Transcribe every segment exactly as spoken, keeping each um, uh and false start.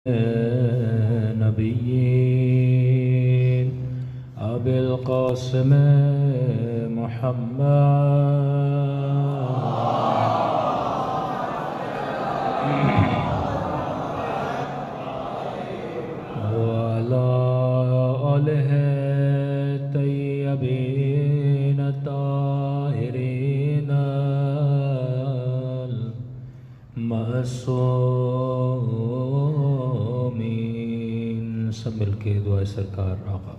نبيين أبي القاسم محمد وعلى آله الطيبين الطاهرين المعصومين. سب مل کے دعائے سرکار آقا.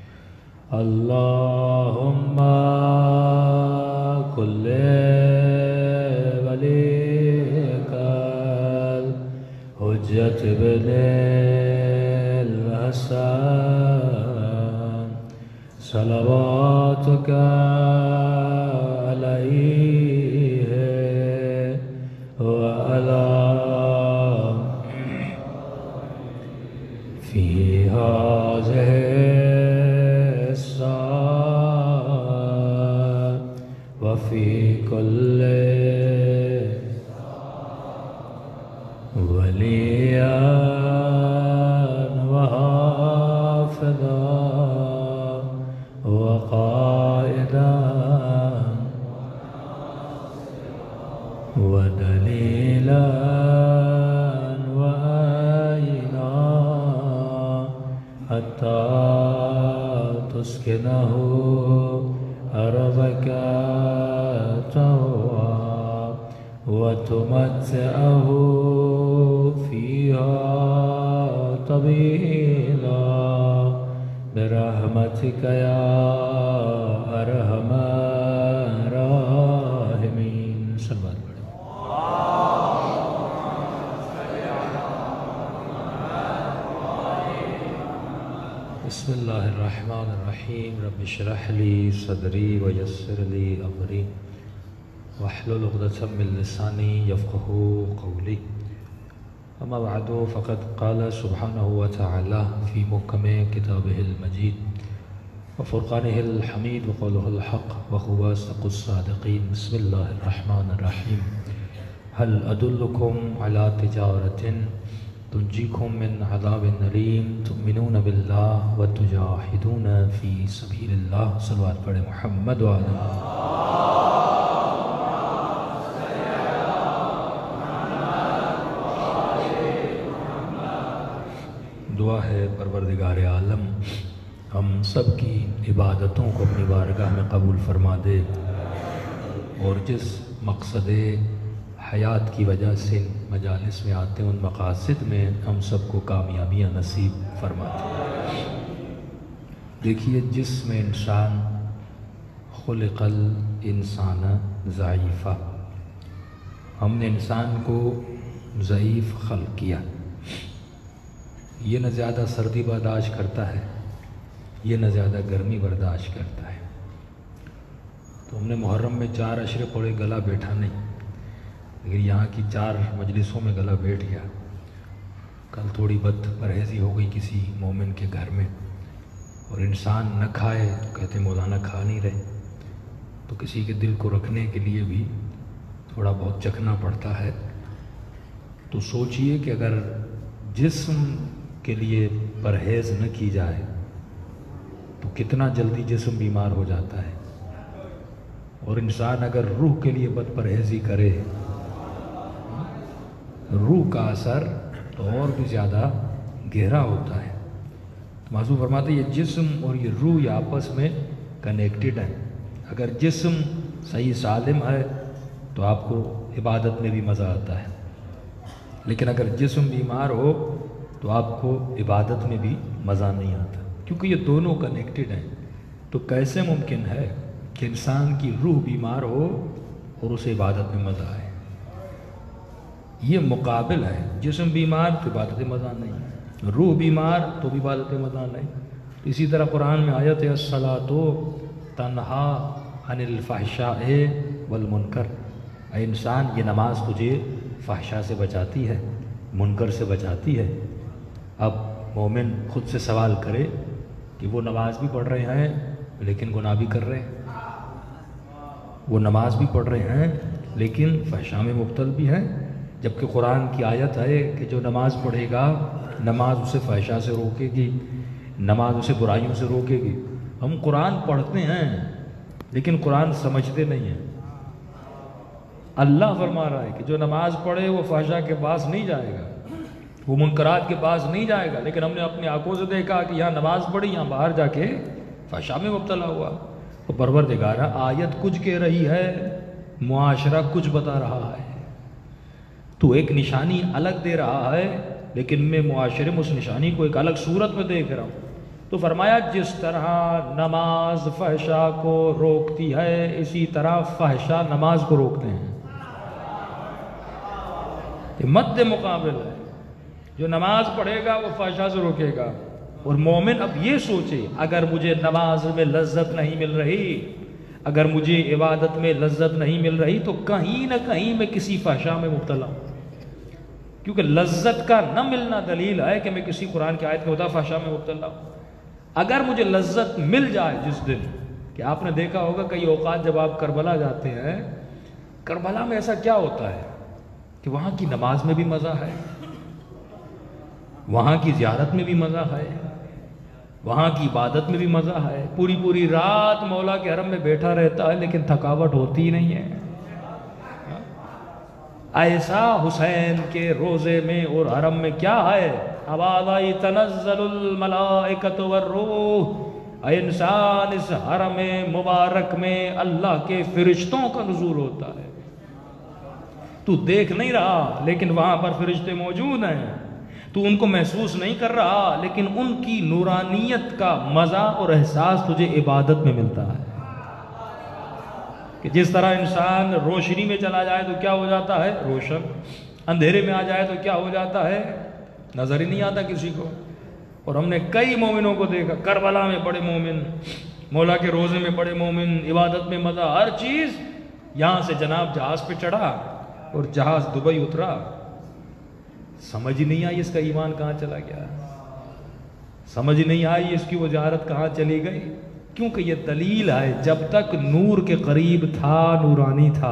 اللہم کل ولیک الحجت بن الحسن صلواتک علیہ وعلا فی هذه الساعة وفي كل وليا وحافظا وقائدا ودليلا وآينا حتى تسكنه أرضك طوعا وتمتعه فيها طويلا برحمتك يا أرحم الراحمين. صلوات پڑھیں. بسم اللہ الرحمن الرحیم. رب اشرح لی صدری ویسر لی امری واحلل عقدۃ من لسانی یفقهوا قولی. اما بعد فقد قال سبحانہ وتعالی فی محکم کتابہ المجید وفرقانہ الحمید وقولہ الحق وهو اصدق الصادقین. بسم اللہ الرحمن الرحیم. هل ادلکم علی تجارۃ تنجیکم من عذاب علیم تؤمنون باللہ وتجاہدون فی سبیل اللہ. صلوات پڑھیں محمد وعلی دعا ہے پروردگار عالم ہم سب کی عبادتوں کو اپنی بارگاہ میں قبول فرما دے اور جس مقصد حیات کی وجہ سے مجالس میں آتے ہیں ان مقاصد میں ہم سب کو کامیابیاں نصیب فرما دے. دیکھیے جسم انسان خلق الانسان ضعیفہ، ہم نے انسان کو ضعیف خلق کیا. یہ نہ زیادہ سردی برداشت کرتا ہے، یہ نہ زیادہ گرمی برداشت کرتا ہے. تو ہم نے محرم میں چار عشرے پڑھے، گلا بیٹھا نہیں، لیکن یہاں کی چار مجلسوں میں گلا بیٹھ گیا. کل تھوڑی بد پرہیزی ہو گئی کسی مومن کے گھر میں، اور انسان نہ کھائے تو کہتے مولانا کھا نہیں رہے. تو کسی کے دل کو رکھنے کے لیے بھی تھوڑا بہت چکھنا پڑتا ہے. تو سوچئے کہ اگر جسم کے لیے پرہیز نہ کی جائے تو کتنا جلدی جسم بیمار ہو جاتا ہے، اور انسان اگر روح کے لیے بد پرہیزی کرے روح کا اثر تو اور بھی زیادہ گہرا ہوتا ہے. موضوع فرماتے ہیں یہ جسم اور یہ روح یہ آپس میں کنیکٹڈ ہیں. اگر جسم صحیح سالم ہے تو آپ کو عبادت میں بھی مزہ آتا ہے، لیکن اگر جسم بیمار ہو تو آپ کو عبادت میں بھی مزہ نہیں آتا، کیونکہ یہ دونوں کنیکٹڈ ہیں. تو کیسے ممکن ہے کہ انسان کی روح بیمار ہو اور اسے عبادت میں مزہ آئے؟ یہ مقابل ہے. جسم بیمار تو عبادت میں مزہ نہیں، روح بیمار تو بھی عبادت میں مزہ نہیں. اسی طرح قرآن میں آیت ہے الصلاۃ تنہا عن الفحشاء والمنکر. اے انسان یہ نماز تجھے فحشا سے بچاتی ہے، منکر سے بچاتی ہے. اب مومن خود سے سوال کرے کہ وہ نماز بھی پڑھ رہے ہیں لیکن گناہ بھی کر رہے ہیں، وہ نماز بھی پڑھ رہے ہیں لیکن فحشا میں مبتلا بھی ہیں، جبکہ قرآن کی آیت ہے کہ جو نماز پڑھے گا نماز اسے فحشا سے روکے گی، نماز اسے برائیوں سے روکے گی۔ ہم قرآن پڑھتے ہیں لیکن قرآن سمجھتے نہیں ہیں۔ اللہ فرما رہا ہے کہ جو نماز پڑھے وہ فحشا کے پاس نہیں جائے گا، وہ منکرات کے پاس نہیں جائے گا، لیکن ہم نے اپنے آنکھوں سے دیکھا کہ یہاں نماز پڑھی، یہاں باہر جا کے فحشا میں مبتلا ہوا۔ تو پروردگارہ آیت کچھ کہہ رہی ہے، معاشرہ کچھ بتا رہا ہے، تو ایک نشانی الگ دے رہا ہے لیکن میں معاشرے میں اس نشانی کو ایک الگ صورت میں دیکھ رہا ہوں۔ تو فرمایا جس طرح نماز فحشا کو روکتی ہے اسی طرح فحشا نماز کو روکتے ہیں۔ یہ مد مقابل ہے، جو نماز پڑھے گا وہ فحشا سے روکے گا۔ اور مومن اب یہ سوچے اگر مجھے نماز میں لذت نہیں مل رہی، اگر مجھے عبادت میں لذت نہیں مل رہی تو کہیں نہ کہیں میں کسی فحشا میں مبتلا ہوں، کیونکہ لذت کا نہ ملنا دلیل ہے کہ میں کسی قرآن کی آیت میں ہوتا فحشا میں مبتلا ہوں۔ اگر مجھے لذت مل جائے جس دن، کہ آپ نے دیکھا ہوگا کئی اوقات جب آپ کربلا جاتے ہیں، کربلا میں ایسا کیا ہوتا ہے کہ وہاں کی نماز میں بھی مزہ ہے، وہاں کی زیارت میں بھی مزہ ہے، وہاں کی عبادت میں بھی مزہ ہے، پوری پوری رات مولا کے حرم میں بیٹھا رہتا ہے لیکن تھکاوٹ ہوتی ہی نہیں ہے۔ ایسا حسین کے روزے میں اور حرم میں کیا ہے؟ حوالی تنزل الملائکۃ والروح، اے انسان اس حرم مبارک میں اللہ کے فرشتوں کا نزول ہوتا ہے، تو دیکھ نہیں رہا لیکن وہاں پر فرشتے موجود ہیں، تو ان کو محسوس نہیں کر رہا لیکن ان کی نورانیت کا مزہ اور احساس تجھے عبادت میں ملتا ہے۔ کہ جس طرح انسان روشنی میں چلا جائے تو کیا ہو جاتا ہے؟ روشن۔ اندھیرے میں آ جائے تو کیا ہو جاتا ہے؟ نظر ہی نہیں آتا کسی کو۔ اور ہم نے کئی مومنوں کو دیکھا، کربلا میں بڑے مومن، مولا کے روزے میں بڑے مومن، عبادت میں مزہ، ہر چیز۔ یہاں سے جناب جہاز پہ چڑھا اور جہاز دبئی اترا، سمجھ ہی نہیں آئی اس کا ایمان کہاں چلا گیا، سمجھ نہیں آئی اس کی وجاہت کہاں چلی گئی، کیونکہ یہ دلیل ہے جب تک نور کے قریب تھا نورانی تھا،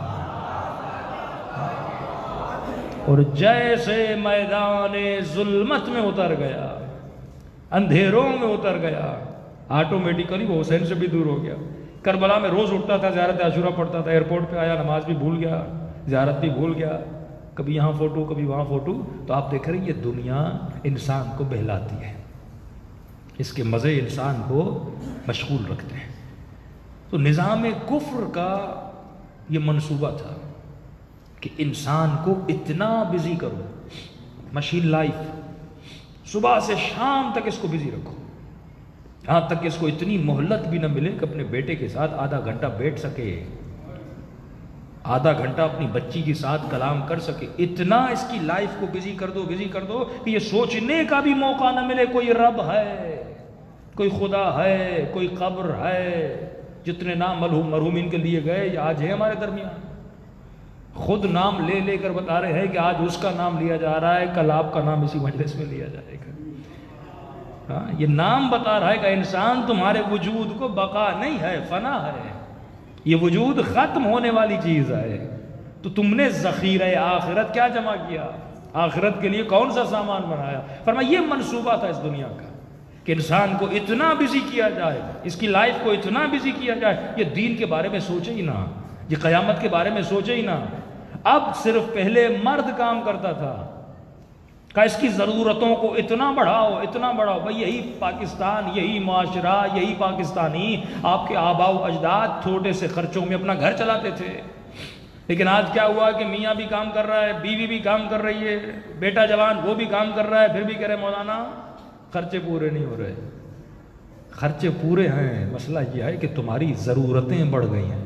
اور جیسے میدان ظلمت میں اتر گیا، اندھیروں میں اتر گیا، آٹومیٹیکلی وہ حسین سے بھی دور ہو گیا۔ کربلا میں روز اٹھتا تھا، زیارت عاشورہ پڑھتا تھا، ایئرپورٹ پہ آیا نماز بھی بھول گیا، زیارت بھی بھول گیا، کبھی یہاں فوٹو کبھی وہاں فوٹو۔ تو آپ دیکھ رہے ہیں یہ دنیا انسان کو بہلاتی ہے، اس کے مزے انسان کو مشغول رکھتے ہیں۔ تو نظام کفر کا یہ منصوبہ تھا کہ انسان کو اتنا بزی کرو، مشین لائف، صبح سے شام تک اس کو بزی رکھو، یہاں تک کہ اس کو اتنی مہلت بھی نہ ملے کہ اپنے بیٹے کے ساتھ آدھا گھنٹہ بیٹھ سکے، آدھا گھنٹہ اپنی بچی کے ساتھ کلام کر سکے۔ اتنا اس کی لائف کو بزی کر دو بزی کر دو کہ یہ سوچنے کا بھی موقع نہ ملے کوئی رب ہے، کوئی خدا ہے، کوئی قبر ہے۔ جتنے نام مرحوم مرحومین کے لیے گئے یہ آج ہے ہمارے درمیان، خود نام لے لے کر بتا رہے ہیں کہ آج اس کا نام لیا جا رہا ہے، کل آپ کا نام اسی مجلس میں لیا جائے گا۔ ہاں، یہ نام بتا رہا ہے کہ انسان تمہارے وجود کو بقا نہیں ہے، فنا ہے، یہ وجود ختم ہونے والی چیز ہے۔ تو تم نے ذخیرہ آخرت کیا جمع کیا؟ آخرت کے لیے کون سا سامان بنایا؟ فرمایا یہ منصوبہ تھا اس دنیا کا کہ انسان کو اتنا بزی کیا جائے، اس کی لائف کو اتنا بزی کیا جائے، یہ دین کے بارے میں سوچے ہی نہ، یہ قیامت کے بارے میں سوچے ہی نہ۔ اب صرف پہلے مرد کام کرتا تھا کہ اس کی ضرورتوں کو اتنا بڑھاؤ اتنا بڑھاؤ، بھئی یہی پاکستان، یہی معاشرہ، یہی پاکستانی، آپ کے آباء و اجداد چھوٹے سے خرچوں میں اپنا گھر چلاتے تھے۔ لیکن آج کیا ہوا کہ میاں بھی کام کر رہا ہے، بیوی بھی کام کر رہی ہے، بیٹا جوان وہ بھی کام کر رہا ہے، پھر بھی کہہ رہے مولانا خرچے پورے نہیں ہو رہے۔ خرچے پورے ہیں، مسئلہ یہ ہے کہ تمہاری ضرورتیں بڑھ گئی ہیں۔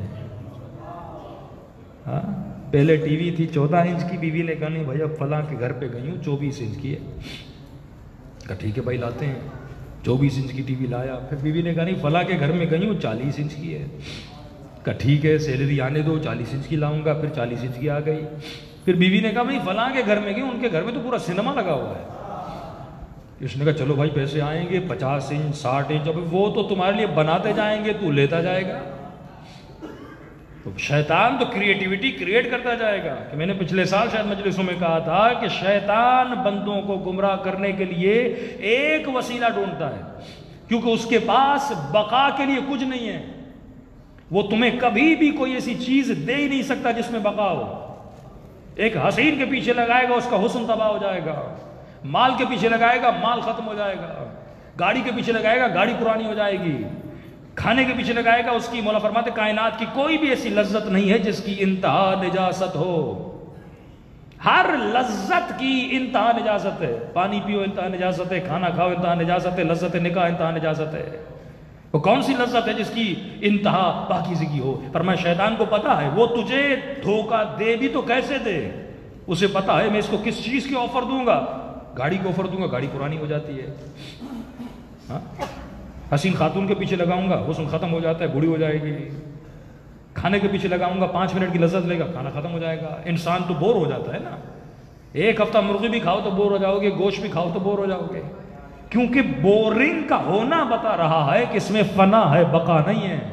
ہاں، پہلے ٹی وی تھی چودہ انچ کی، بیوی نے کہا نہیں بھائی اب فلاں کے گھر پہ گئی ہوں چوبیس انچ کی ہے، کہا ٹھیک ہے بھائی لاتے ہیں، چوبیس انچ کی ٹی وی لایا۔ پھر بیوی نے کہا نہیں فلاں کے گھر میں گئی ہوں چالیس انچ کی ہے، کہا ٹھیک ہے سیلری آنے دو چالیس انچ کی لاؤں گا، پھر چالیس انچ کی آ گئی۔ پھر بیوی نے کہا بھائی فلاں کے گھر میں گئی، ان کے گھر میں تو پورا سنیما لگا ہوا ہے۔ اس نے کہا چلو بھائی پیسے آئیں گے پچاس انچ ساٹھ انچ، اب وہ تو تمہارے لیے بناتے جائیں گے تو لیتا جائے گا۔ تو شیطان تو کریٹیوٹی کریٹ کرتا جائے گا. کہ میں نے پچھلے سال شاید مجلسوں میں کہا تھا کہ شیطان بندوں کو گمراہ کرنے کے لیے ایک وسیلہ ڈھونڈتا ہے، کیونکہ اس کے پاس بقا کے لیے کچھ نہیں ہے. وہ تمہیں کبھی بھی کوئی ایسی چیز دے ہی نہیں سکتا جس میں بقا ہو. ایک حسین کے پیچھے لگائے گا، اس کا حسن تباہ ہو جائے گا. مال کے پیچھے لگائے گا، مال ختم ہو جائے گا. گاڑی کے پیچھے لگائے گا، گاڑی پرانی ہو جائے گی. کھانے کے پیچھے لگائے گا، اس کی مولا فرماتے کائنات کی کوئی بھی ایسی لذت نہیں ہے جس کی انتہا نجاست ہو. ہر لذت کی انتہا نجاست ہے. پانی پیو انتہا نجاست ہے، کھانا کھاؤ انتہا نجاست ہے، لذت نکاح انتہا نجاست ہے. وہ کون سی لذت ہے جس کی انتہا پاکیزگی ہو؟ فرمایا شیطان کو پتا ہے وہ تجھے دھوکہ دے بھی تو کیسے دے. اسے پتا ہے میں اس کو کس چیز کی آفر دوں گا. گاڑی کو آفر دوں گا، گاڑی پرانی ہو جاتی ہے. ہاں حسین خاتون کے پیچھے لگاؤں گا، حسن ختم ہو جاتا ہے، بوڑھی ہو جائے گی. کھانے کے پیچھے لگاؤں گا، پانچ منٹ کی لذت لے گا، کھانا ختم ہو جائے گا. انسان تو بور ہو جاتا ہے نا. ایک ہفتہ مرغی بھی کھاؤ تو بور ہو جاؤ گے، گوشت بھی کھاؤ تو بور ہو جاؤ گے. کیونکہ بورنگ کا ہونا بتا رہا ہے کہ اس میں فنا ہے، بقا نہیں ہے.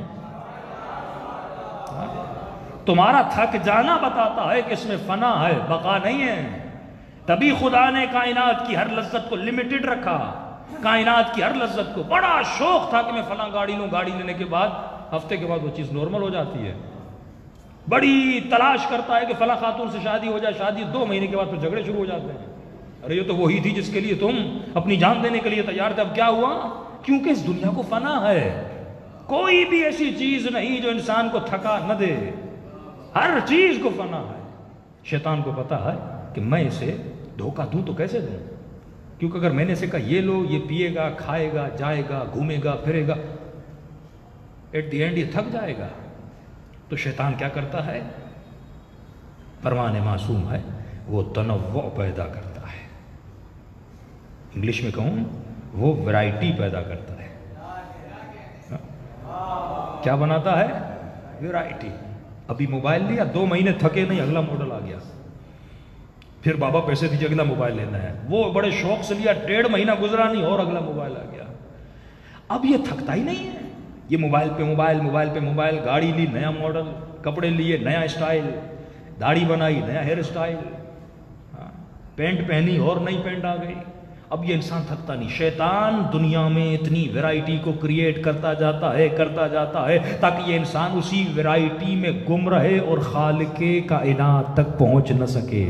تمہارا تھک جانا بتاتا ہے کہ اس میں فنا ہے، بقا نہیں ہے. تبھی خدا نے کائنات کی ہر لذت کو لمیٹڈ رکھا. کائنات کی ہر لذت کو بڑا شوق تھا کہ میں فلاں گاڑی لوں، گاڑی لینے کے بعد ہفتے کے بعد وہ چیز نارمل ہو جاتی ہے. بڑی تلاش کرتا ہے کہ فلاں خاتون سے شادی ہو جائے، شادی دو مہینے کے بعد پھر جھگڑے شروع ہو جاتے ہیں. ارے یہ تو وہی تھی جس کے لیے تم اپنی جان دینے کے لیے تیار تھے، اب کیا ہوا؟ کیونکہ اس دنیا کو فنا ہے. کوئی بھی ایسی چیز نہیں جو انسان کو تھکا نہ دے. ہر چیز کو فنا ہے. شیطان کو پتا ہے کہ میں اسے دھوکہ دوں تو کیسے دوں، کیونکہ اگر میں نے اسے کہا یہ لو، یہ پیے گا، کھائے گا، جائے گا، گھومے گا، پھرے گا، ایٹ دی اینڈ یہ تھک جائے گا. تو شیطان کیا کرتا ہے؟ فرمان معصوم ہے، وہ تنوع پیدا کرتا ہے. انگلش میں کہوں وہ ویرائٹی پیدا کرتا ہے. کیا بناتا ہے؟ ویرائٹی. ابھی موبائل لیا، دو مہینے تھکے نہیں، اگلا ماڈل آ گیا. پھر بابا پیسے دیجیے، اگلا موبائل لینا ہے. وہ بڑے شوق سے لیا، ڈیڑھ مہینہ گزرا نہیں اور اگلا موبائل آ گیا. اب یہ تھکتا ہی نہیں ہے. یہ موبائل پہ موبائل، موبائل پہ موبائل. گاڑی لی، نیا ماڈل. کپڑے لیے، نیا اسٹائل. داڑھی بنائی، نیا ہیئر اسٹائل. پینٹ پہنی اور نئی پینٹ آ گئی. اب یہ انسان تھکتا نہیں. شیطان دنیا میں اتنی ویرائٹی کو کریٹ کرتا جاتا ہے کرتا جاتا ہے تاکہ یہ انسان اسی ویرائٹی میں گم رہے اور خالق کائنات تک پہنچ نہ سکے.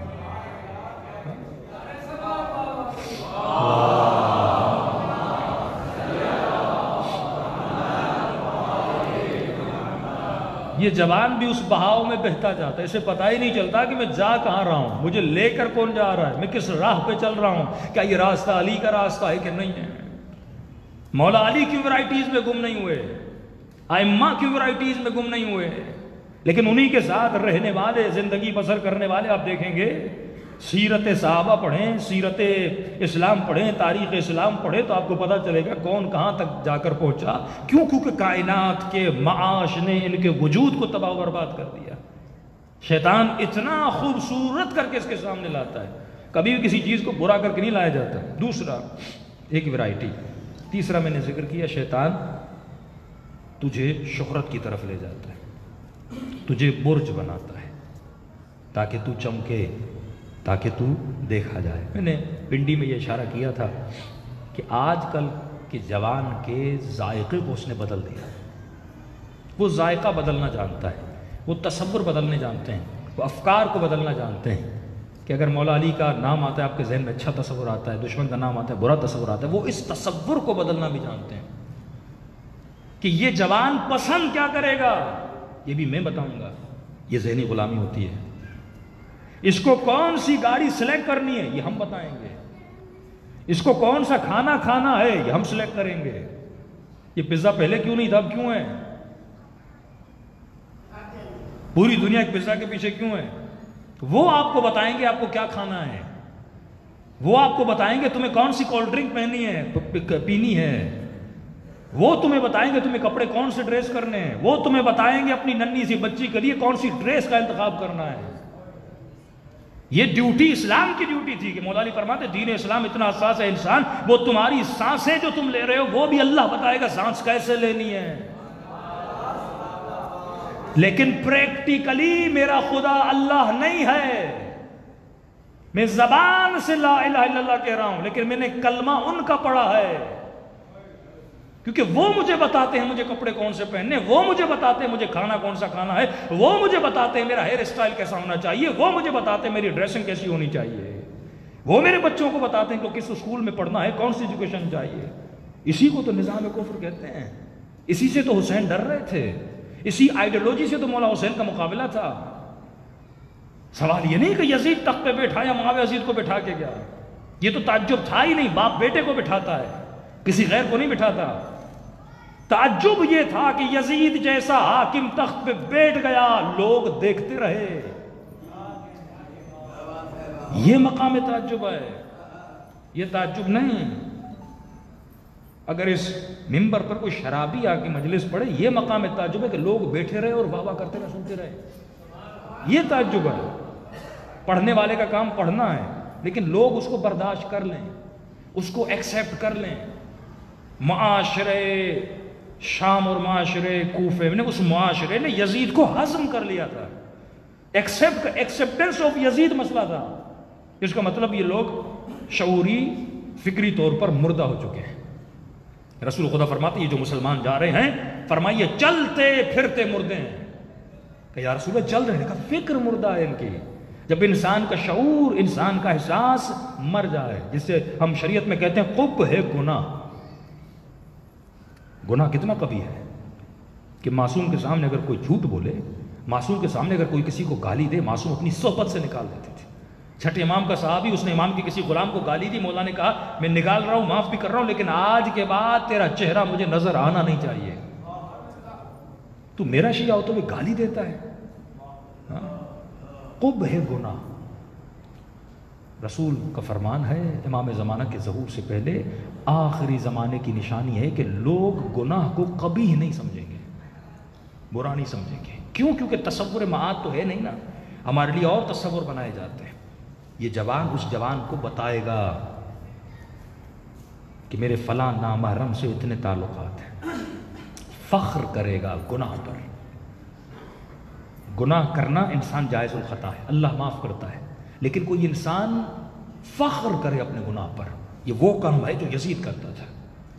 یہ جوان بھی اس بہاؤ میں بہتا جاتا ہے. اسے پتہ ہی نہیں چلتا کہ میں جا کہاں رہا ہوں، مجھے لے کر کون جا رہا ہے، میں کس راہ پہ چل رہا ہوں. کیا یہ راستہ علی کا راستہ ہے کہ نہیں ہے؟ مولا علی کی ورائٹیز میں گم نہیں ہوئے، ائمہ کی ورائٹیز میں گم نہیں ہوئے، لیکن انہی کے ساتھ رہنے والے، زندگی بسر کرنے والے. آپ دیکھیں گے سیرت صحابہ پڑھیں، سیرت اسلام پڑھیں، تاریخ اسلام پڑھیں تو آپ کو پتہ چلے گا کون کہاں تک جا کر پہنچا. کیوں؟ کیونکہ کائنات کے معاش نے ان کے وجود کو تباہ و برباد کر دیا. شیطان اتنا خوبصورت کر کے اس کے سامنے لاتا ہے، کبھی بھی کسی چیز کو برا کر کے نہیں لایا جاتا. دوسرا ایک ویرائٹی. تیسرا میں نے ذکر کیا، شیطان تجھے شہرت کی طرف لے جاتا ہے، تجھے برج بناتا ہے تاکہ تو چمکے، تاکہ تو دیکھا جائے. میں نے پنڈی میں یہ اشارہ کیا تھا کہ آج کل کے جوان کے ذائقے کو اس نے بدل دیا. وہ ذائقہ بدلنا جانتا ہے، وہ تصور بدلنے جانتے ہیں، وہ افکار کو بدلنا جانتے ہیں. کہ اگر مولا علی کا نام آتا ہے آپ کے ذہن میں اچھا تصور آتا ہے، دشمن کا نام آتا ہے برا تصور آتا ہے. وہ اس تصور کو بدلنا بھی جانتے ہیں کہ یہ جوان پسند کیا کرے گا یہ بھی میں بتاؤں گا. یہ ذہنی غلامی ہوتی ہے. اس کو کون سی گاڑی سلیکٹ کرنی ہے یہ ہم بتائیں گے. اس کو کون سا کھانا کھانا ہے یہ ہم سلیکٹ کریں گے. یہ پیزا پہلے کیوں نہیں تھا، اب کیوں ہے؟ پوری دنیا ایک پیزا کے پیچھے کیوں ہے؟ وہ آپ کو بتائیں گے آپ کو کیا کھانا ہے. وہ آپ کو بتائیں گے تمہیں کون سی کولڈ ڈرنک پہنی ہے پینی ہے. وہ تمہیں بتائیں گے تمہیں کپڑے کون سے ڈریس کرنے ہیں. وہ تمہیں بتائیں گے اپنی ننھی سی بچی کے لیے کون سی ڈریس کا انتخاب کرنا ہے. یہ ڈیوٹی اسلام کی ڈیوٹی تھی کہ مولا علی فرماتے دین اسلام اتنا حساس ہے انسان، وہ تمہاری سانسیں جو تم لے رہے ہو وہ بھی اللہ بتائے گا سانس کیسے لینی ہے. لیکن پریکٹیکلی میرا خدا اللہ نہیں ہے. میں زبان سے لا الہ الا اللہ کہہ رہا ہوں لیکن میں نے کلمہ ان کا پڑھا ہے، کیونکہ وہ مجھے بتاتے ہیں مجھے کپڑے کون سے پہننے، وہ مجھے بتاتے ہیں مجھے کھانا کون سا کھانا ہے، وہ مجھے بتاتے ہیں میرا ہیئر اسٹائل کیسا ہونا چاہیے، وہ مجھے بتاتے ہیں میری ڈریسنگ کیسی ہونی چاہیے، وہ میرے بچوں کو بتاتے ہیں کہ کس اسکول میں پڑھنا ہے، کون سی ایجوکیشن چاہیے. اسی کو تو نظام کفر کہتے ہیں. اسی سے تو حسین ڈر رہے تھے، اسی آئیڈیالوجی سے تو مولا حسین کا مقابلہ تھا. سوال یہ نہیں کہ یزید تخت پہ بیٹھا یا معاویہ یزید کو بٹھا کے گیا، یہ تو تعجب تھا ہی نہیں. باپ بیٹے کو بٹھاتا ہے، کسی غیر کو نہیں بٹھاتا. تعجب یہ تھا کہ یزید جیسا حاکم تخت پہ بیٹھ گیا، لوگ دیکھتے رہے. یہ مقام تعجب ہے، یہ تعجب نہیں. اگر اس منبر پر کوئی شرابی آ کے مجلس پڑھے، یہ مقام تعجب ہے کہ لوگ بیٹھے رہے اور واہ واہ کرتے رہے، سنتے رہے. یہ تعجب ہے. پڑھنے والے کا کام پڑھنا ہے لیکن لوگ اس کو برداشت کر لیں، اس کو ایکسیپٹ کر لیں. معاشرے شام اور معاشرے کوفے نے، اس معاشرے نے یزید کو ہضم کر لیا تھا. ایکسیپٹ ایکسیپٹنس آف یزید مسئلہ تھا. اس کا مطلب یہ لوگ شعوری فکری طور پر مردہ ہو چکے ہیں. رسول خدا فرماتے یہ جو مسلمان جا رہے ہیں، فرمائیے چلتے پھرتے مردے ہیں. کہ یا رسول اللہ چل رہے ہیں، کہا فکر مردہ ہے ان کی. جب انسان کا شعور، انسان کا احساس مر جائے، جس سے ہم شریعت میں کہتے ہیں قب ہے گناہ. گناہ کتنا کبھی ہے کہ معصوم کے سامنے اگر کوئی جھوٹ بولے، معصوم کے سامنے اگر کوئی کسی کو گالی دے، معصوم اپنی صحبت سے نکال دیتے تھے. چھٹے امام کا صحابی، اس نے امام کی کسی غلام کو گالی دی، مولا نے کہا میں نکال رہا ہوں، معاف بھی کر رہا ہوں، لیکن آج کے بعد تیرا چہرہ مجھے نظر آنا نہیں چاہیے. تو میرا شیعہ ہو تو وہ گالی دیتا ہے. قب ہے گناہ. رسول کا فرمان ہے امام زمانہ کے ظہور سے پہلے آخری زمانے کی نشانی ہے کہ لوگ گناہ کو کبھی ہی نہیں سمجھیں گے، برا نہیں سمجھیں گے. کیوں؟ کیونکہ تصور معاد تو ہے نہیں نا. ہمارے لیے اور تصور بنائے جاتے ہیں. یہ جوان اس جوان کو بتائے گا کہ میرے فلاں نامحرم سے اتنے تعلقات ہیں، فخر کرے گا گناہ پر. گناہ کرنا انسان جائز الخطا ہے، اللہ معاف کرتا ہے، لیکن کوئی انسان فخر کرے اپنے گناہ پر، یہ وہ کام ہے جو یزید کرتا تھا.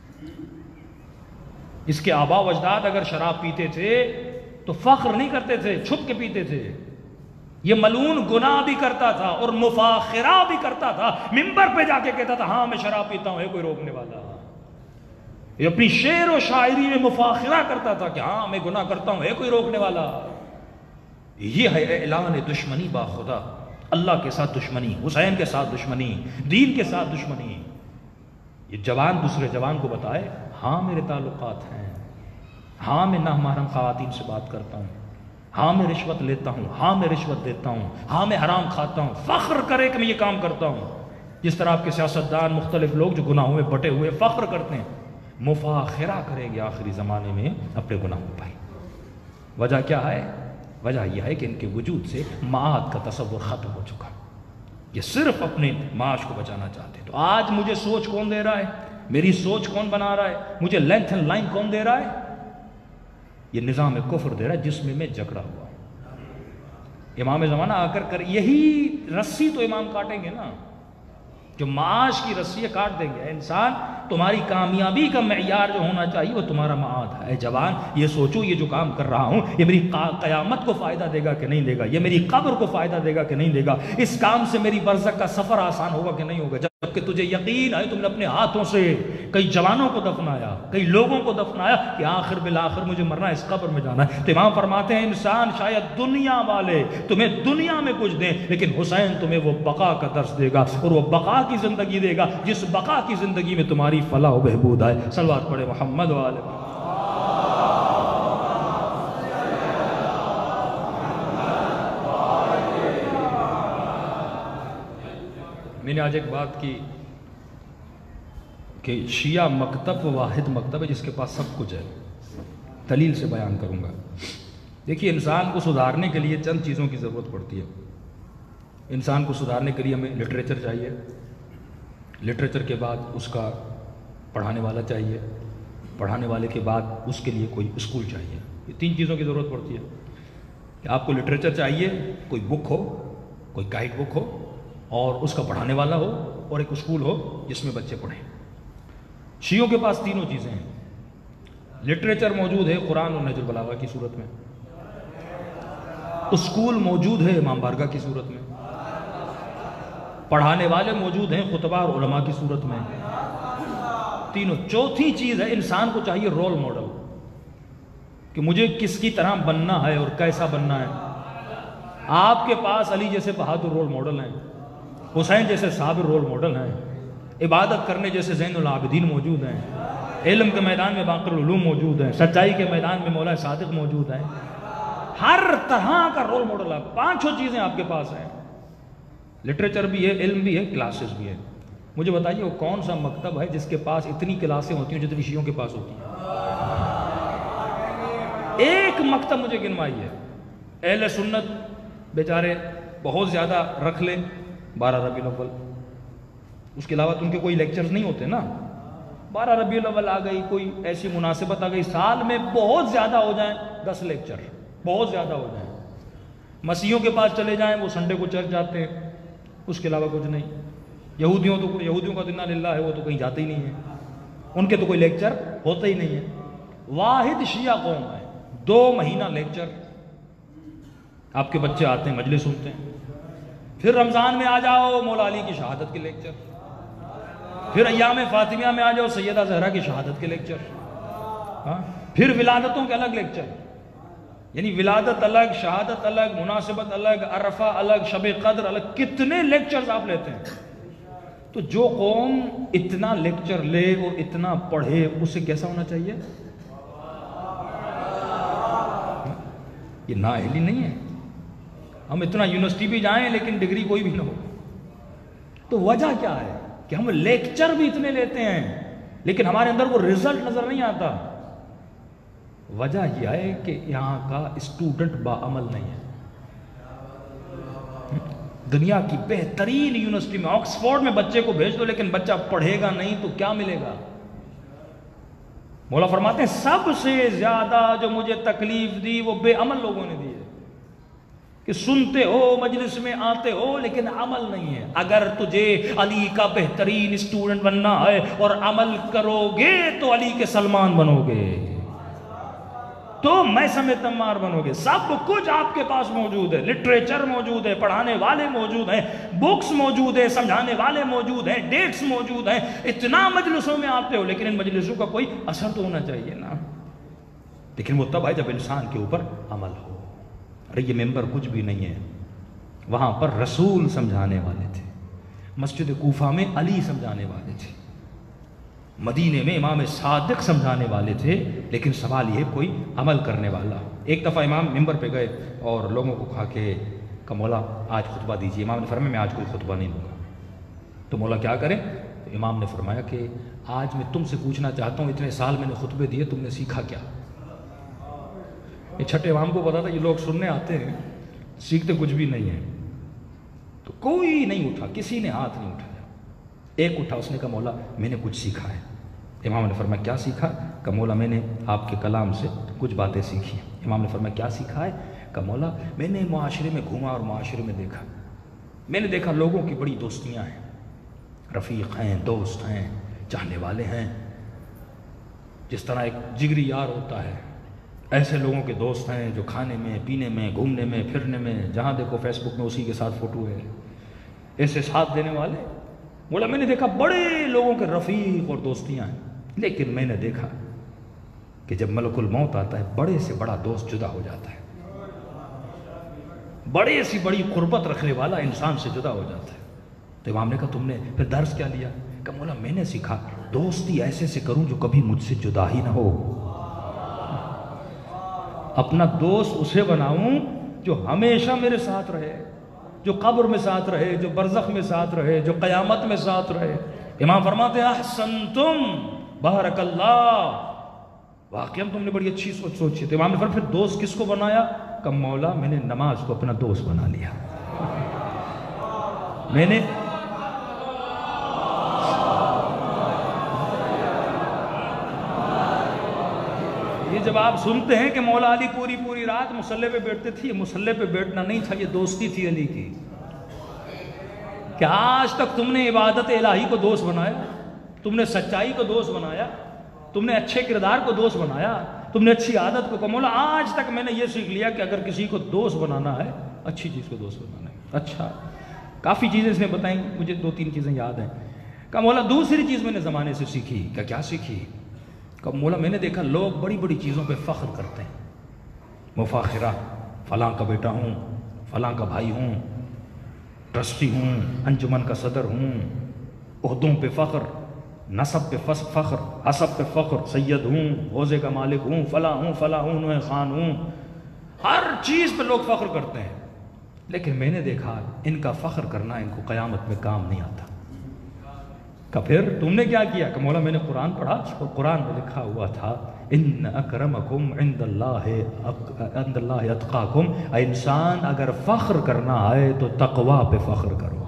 اس کے آبا و اجداد اگر شراب پیتے تھے تو فخر نہیں کرتے تھے، چھپ کے پیتے تھے. یہ ملعون گناہ بھی کرتا تھا اور مفاخرہ بھی کرتا تھا. منبر پہ جا کے کہتا تھا ہاں میں شراب پیتا ہوں، ہے کوئی روکنے والا؟ یہ اپنی شعر و شاعری میں مفاخرہ کرتا تھا کہ ہاں میں گناہ کرتا ہوں، ہے کوئی روکنے والا؟ یہ ہے اعلان دشمنی با خدا. اللہ کے ساتھ دشمنی، حسین کے ساتھ دشمنی، دین کے ساتھ دشمنی. یہ جوان دوسرے جوان کو بتائے ہاں میرے تعلقات ہیں، ہاں میں نامحرم خواتین سے بات کرتا ہوں، ہاں میں رشوت لیتا ہوں، ہاں میں رشوت دیتا ہوں، ہاں میں حرام کھاتا ہوں. فخر کرے کہ میں یہ کام کرتا ہوں. جس طرح آپ کے سیاستدان مختلف لوگ جو گناہوں میں بٹے ہوئے فخر کرتے ہیں، مفاخرہ کریں گے آخری زمانے میں اپنے گناہوں پر. وجہ کیا ہے؟ وجہ یہ ہے کہ ان کے وجود سے معاد کا تصور ختم ہو چکا. یہ صرف اپنے معاش کو بچانا چاہتے. تو آج مجھے سوچ کون دے رہا ہے؟ میری سوچ کون بنا رہا ہے؟ مجھے لینتھ اینڈ لائن کون دے رہا ہے؟ یہ نظام کفر دے رہا ہے جس میں میں جکڑا ہوا ہوں. امام زمانہ آ کر کر یہی رسی تو امام کاٹیں گے نا، جو معاش کی رسی کاٹ دیں گے. انسان تمہاری کامیابی کا معیار جو ہونا چاہیے وہ تمہارا معاد ہے. جوان یہ سوچو یہ جو کام کر رہا ہوں یہ میری قیامت کو فائدہ دے گا کہ نہیں دے گا، یہ میری قبر کو فائدہ دے گا کہ نہیں دے گا، اس کام سے میری برزخ کا سفر آسان ہوگا کہ نہیں ہوگا. جبکہ تجھے یقین ہے تم نے اپنے ہاتھوں سے کئی جوانوں کو دفنایا، کئی لوگوں کو دفنایا کہ آخر بالآخر مجھے مرنا ہے، اس قبر میں جانا ہے. تو امام فرماتے ہیں انسان شاید دنیا والے تمہیں دنیا میں کچھ دیں لیکن حسین تمہیں وہ بقا کا درس دے گا، اور وہ بقا کی زندگی دے گا جس بقا کی زندگی میں تمہاری فلاح و بہبود آئے. صلوات پڑھے محمد و آل محمد. میں نے آج ایک بات کی کہ شیعہ مکتب واحد مکتب ہے جس کے پاس سب کچھ ہے. دلیل سے بیان کروں گا. دیکھیے انسان کو سدھارنے کے لیے چند چیزوں کی ضرورت پڑتی ہے. انسان کو سدھارنے کے لیے ہمیں لٹریچر چاہیے، لٹریچر کے بعد اس کا پڑھانے والا چاہیے، پڑھانے والے کے بعد اس کے لیے کوئی اسکول چاہیے. یہ تین چیزوں کی ضرورت پڑتی ہے. کہ آپ کو لٹریچر چاہیے، کوئی بک ہو، کوئی گائیڈ بک ہو اور اس کا پڑھانے والا ہو اور ایک اسکول ہو جس میں بچے پڑھیں۔ شیعوں کے پاس تینوں چیزیں ہیں، لٹریچر موجود ہے قرآن اور نہج البلاغہ کی صورت میں، اسکول موجود ہے امام بارگاہ کی صورت میں، پڑھانے والے موجود ہیں خطبہ اور علماء کی صورت میں، تینوں۔ چوتھی چیز ہے انسان کو چاہیے رول ماڈل، کہ مجھے کس کی طرح بننا ہے اور کیسا بننا ہے۔ آپ کے پاس علی جیسے بہادر رول ماڈل ہیں، حسین جیسے صابر رول ماڈل ہیں، عبادت کرنے جیسے زین العابدین موجود ہیں، علم کے میدان میں باقر العلوم موجود ہیں، سچائی کے میدان میں مولا صادق موجود ہیں، ہر طرح کا رول ماڈل ہے۔ پانچوں چیزیں آپ کے پاس ہیں، لٹریچر بھی ہے، علم بھی ہے، کلاسز بھی ہے۔ مجھے بتائیے وہ کون سا مکتب ہے جس کے پاس اتنی کلاسیں ہوتی ہیں جتنی شیعوں کے پاس ہوتی ہیں؟ ایک مکتب مجھے گنوائیے۔ اہل سنت بیچارے بہت زیادہ رکھ لیں بارہ ربیع الاول، اس کے علاوہ تو ان کے کوئی لیکچرز نہیں ہوتے نا۔ بارہ ربیع الاول آ گئی، کوئی ایسی مناسبت آ گئی، سال میں بہت زیادہ ہو جائیں دس لیکچر، بہت زیادہ ہو جائیں۔ مسیحیوں کے پاس چلے جائیں، وہ سنڈے کو چرچ جاتے ہیں، اس کے علاوہ کچھ نہیں۔ یہودیوں تو یہودیوں کا تو انا للہ ہے، وہ تو کہیں جاتے ہی نہیں ہیں، ان کے تو کوئی لیکچر ہوتا ہی نہیں ہے۔ واحد شیعہ قوم ہے، دو مہینہ لیکچر، آپ کے بچے آتے ہیں مجلس سنتے ہیں، پھر رمضان میں آ جاؤ مولا علی کی شہادت کے لیکچر، پھر ایام فاطمیہ میں آ جاؤ سیدہ زہرا کی شہادت کے لیکچر، ہاں پھر ولادتوں کے الگ لیکچر، یعنی ولادت الگ، شہادت الگ، مناسبت الگ، عرفہ الگ، شب قدر الگ، کتنے لیکچرز آپ لیتے ہیں۔ تو جو قوم اتنا لیکچر لے اور اتنا پڑھے اسے کیسا ہونا چاہیے؟ یہ نااہلی نہیں ہے۔ ہم اتنا یونیورسٹی بھی جائیں لیکن ڈگری کوئی بھی نہ ہو، تو وجہ کیا ہے کہ ہم لیکچر بھی اتنے لیتے ہیں لیکن ہمارے اندر وہ رزلٹ نظر نہیں آتا۔ وجہ یہ ہے کہ یہاں کا اسٹوڈنٹ باعمل نہیں ہے۔ دنیا کی بہترین یونیورسٹی میں، آکسفورڈ میں بچے کو بھیج دو لیکن بچہ پڑھے گا نہیں تو کیا ملے گا؟ مولا فرماتے ہیں سب سے زیادہ جو مجھے تکلیف دی وہ بے عمل لوگوں نے دی ہے، کہ سنتے ہو، مجلس میں آتے ہو لیکن عمل نہیں ہے۔ اگر تجھے علی کا بہترین اسٹوڈنٹ بننا ہے اور عمل کرو گے تو علی کے سلمان بنو گے، تو میثم تمار بنو گے۔ سب کچھ آپ کے پاس موجود ہے، لٹریچر موجود ہے، پڑھانے والے موجود ہیں، بکس موجود ہے، سمجھانے والے موجود ہیں، ڈیٹس موجود ہیں۔ اتنا مجلسوں میں آتے ہو لیکن ان مجلسوں کا کوئی اثر تو ہونا چاہیے نا۔ لیکن وہ تب ہے جب انسان کے اوپر عمل ہو۔ ارے یہ ممبر کچھ بھی نہیں ہے، وہاں پر رسول سمجھانے والے تھے، مسجد کوفہ میں علی سمجھانے والے تھے، مدینے میں امام صادق سمجھانے والے تھے، لیکن سوال یہ کوئی عمل کرنے والا۔ ایک دفعہ امام ممبر پہ گئے اور لوگوں کو کہا کہ کہ مولا آج خطبہ دیجیے۔ امام نے فرمایا میں آج کوئی خطبہ نہیں دوں گا۔ تو مولا کیا کریں؟ تو امام نے فرمایا کہ آج میں تم سے پوچھنا چاہتا ہوں، اتنے سال میں نے خطبے دیے، تم نے سیکھا کیا؟ یہ چھٹے امام کو پتا تھا یہ لوگ سننے آتے ہیں، سیکھتے کچھ بھی نہیں ہیں۔ تو کوئی نہیں اٹھا، کسی نے ہاتھ نہیں اٹھایا۔ ایک اٹھا، اس نے کہا مولا میں نے کچھ سیکھا ہے۔ امام نے فرمایا کیا سیکھا؟ کہ مولا میں نے آپ کے کلام سے کچھ باتیں سیکھی ہیں۔ امام نے فرمایا کیا سیکھا ہے؟ کہ مولا میں نے معاشرے میں گھوما اور معاشرے میں دیکھا، میں نے دیکھا لوگوں کی بڑی دوستیاں ہیں، رفیق ہیں، دوست ہیں، چاہنے والے ہیں۔ جس طرح ایک جگری یار ہوتا ہے، ایسے لوگوں کے دوست ہیں جو کھانے میں، پینے میں، گھومنے میں، پھرنے میں، جہاں دیکھو فیس بک میں اسی کے ساتھ فوٹو ہے، ایسے ساتھ دینے والے۔ بولا میں نے دیکھا بڑے لوگوں کے رفیق اور دوستیاں ہیں، لیکن میں نے دیکھا کہ جب ملک الموت آتا ہے بڑے سے بڑا دوست جدا ہو جاتا ہے، بڑے سی بڑی قربت رکھنے والا انسان سے جدا ہو جاتا ہے۔ تو امام نے کہا تم نے پھر درس کیا لیا؟ کہ مولا میں نے سیکھا دوستی ایسے سے کروں جو کبھی مجھ سے جدا ہی نہ ہو، اپنا دوست اسے بناؤں جو ہمیشہ میرے ساتھ رہے، جو قبر میں ساتھ رہے، جو برزخ میں ساتھ رہے، جو قیامت میں ساتھ رہے۔ امام فرماتے ہیں احسنتم بارک اللہ، واقعا تم نے بڑی اچھی سوچ سوچی۔ تو امام نے فرمایا پھر دوست کس کو بنایا؟ کہ مولا میں نے نماز کو اپنا دوست بنا لیا، میں نے یہ جب آپ سنتے ہیں کہ مولا علی پوری پوری رات مصلے پہ بیٹھتے تھے، یہ مصلے پہ بیٹھنا نہیں تھا، یہ دوستی تھی علی کی. کہ آج تک تم نے عبادت الہی کو دوست بنایا، تم نے سچائی کو دوست بنایا، تم نے اچھے کردار کو دوست بنایا، تم نے اچھی عادت کو کہا مولا آج تک میں نے یہ سیکھ لیا کہ اگر کسی کو دوست بنانا ہے اچھی چیز کو دوست بنانا ہے. اچھا کافی چیزیں اس نے بتائیں، مجھے دو تین چیزیں یاد ہیں. کہا مولا دوسری چیز میں نے زمانے سے سیکھی. کہ کیا سیکھی؟ کہ مولا میں نے دیکھا لوگ بڑی بڑی چیزوں پہ فخر کرتے ہیں. مفاخرہ، فلاں کا بیٹا ہوں، فلاں کا بھائی ہوں، ٹرسٹی ہوں، انجمن کا صدر ہوں، عہدوں پہ فخر، نسب پہ فخر، حسب پہ فخر، سید ہوں، حوضے کا مالک ہوں، فلاں ہوں فلاں ہوں، نوح خان ہوں. ہر چیز پہ لوگ فخر کرتے ہیں. لیکن میں نے دیکھا ان کا فخر کرنا ان کو قیامت میں کام نہیں آتا. کہ پھر تم نے کیا کیا؟ کہ مولا میں نے قرآن پڑھا اور قرآن میں لکھا ہوا تھا ان اکرمکم عند اللہ عند اللہ اتقاکم. انسان اگر فخر کرنا ہے تو تقوی پہ فخر کرو،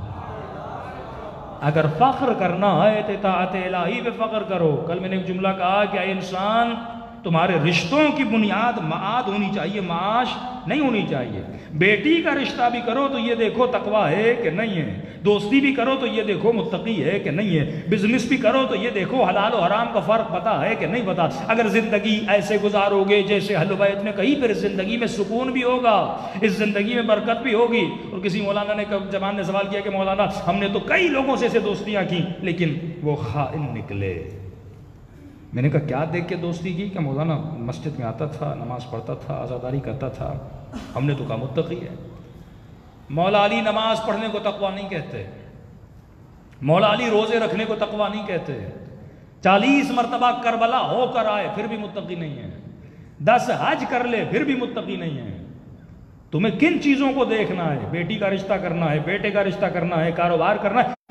اگر فخر کرنا ہے تو اطاعت الہی پہ فخر کرو. کل میں نے ایک جملہ کہا کہ اے انسان تمہارے رشتوں کی بنیاد معاد ہونی چاہیے، معاش نہیں ہونی چاہیے. بیٹی کا رشتہ بھی کرو تو یہ دیکھو تقویٰ ہے کہ نہیں ہے، دوستی بھی کرو تو یہ دیکھو متقی ہے کہ نہیں ہے، بزنس بھی کرو تو یہ دیکھو حلال و حرام کا فرق پتہ ہے کہ نہیں پتہ. اگر زندگی ایسے گزارو گے جیسے اہل بیت نے کہی پھر زندگی میں سکون بھی ہوگا، اس زندگی میں برکت بھی ہوگی. اور کسی مولانا نے جوان نے سوال کیا کہ مولانا ہم نے تو کئی لوگوں سے ایسے دوستیاں کی لیکن وہ خائن نکلے. میں نے کہا کیا دیکھ کے دوستی کی؟ کہ مولانا مسجد میں آتا تھا، نماز پڑھتا تھا، عزاداری کرتا تھا. ہم نے تو کہا متقی ہے. مولا علی نماز پڑھنے کو تقویٰ نہیں کہتے، مولا علی روزے رکھنے کو تقویٰ نہیں کہتے. چالیس مرتبہ کربلا ہو کر آئے پھر بھی متقی نہیں ہے، دس حج کر لے پھر بھی متقی نہیں ہے. تمہیں کن چیزوں کو دیکھنا ہے؟ بیٹی کا رشتہ کرنا ہے، بیٹے کا رشتہ کرنا ہے، کاروبار کرنا ہے.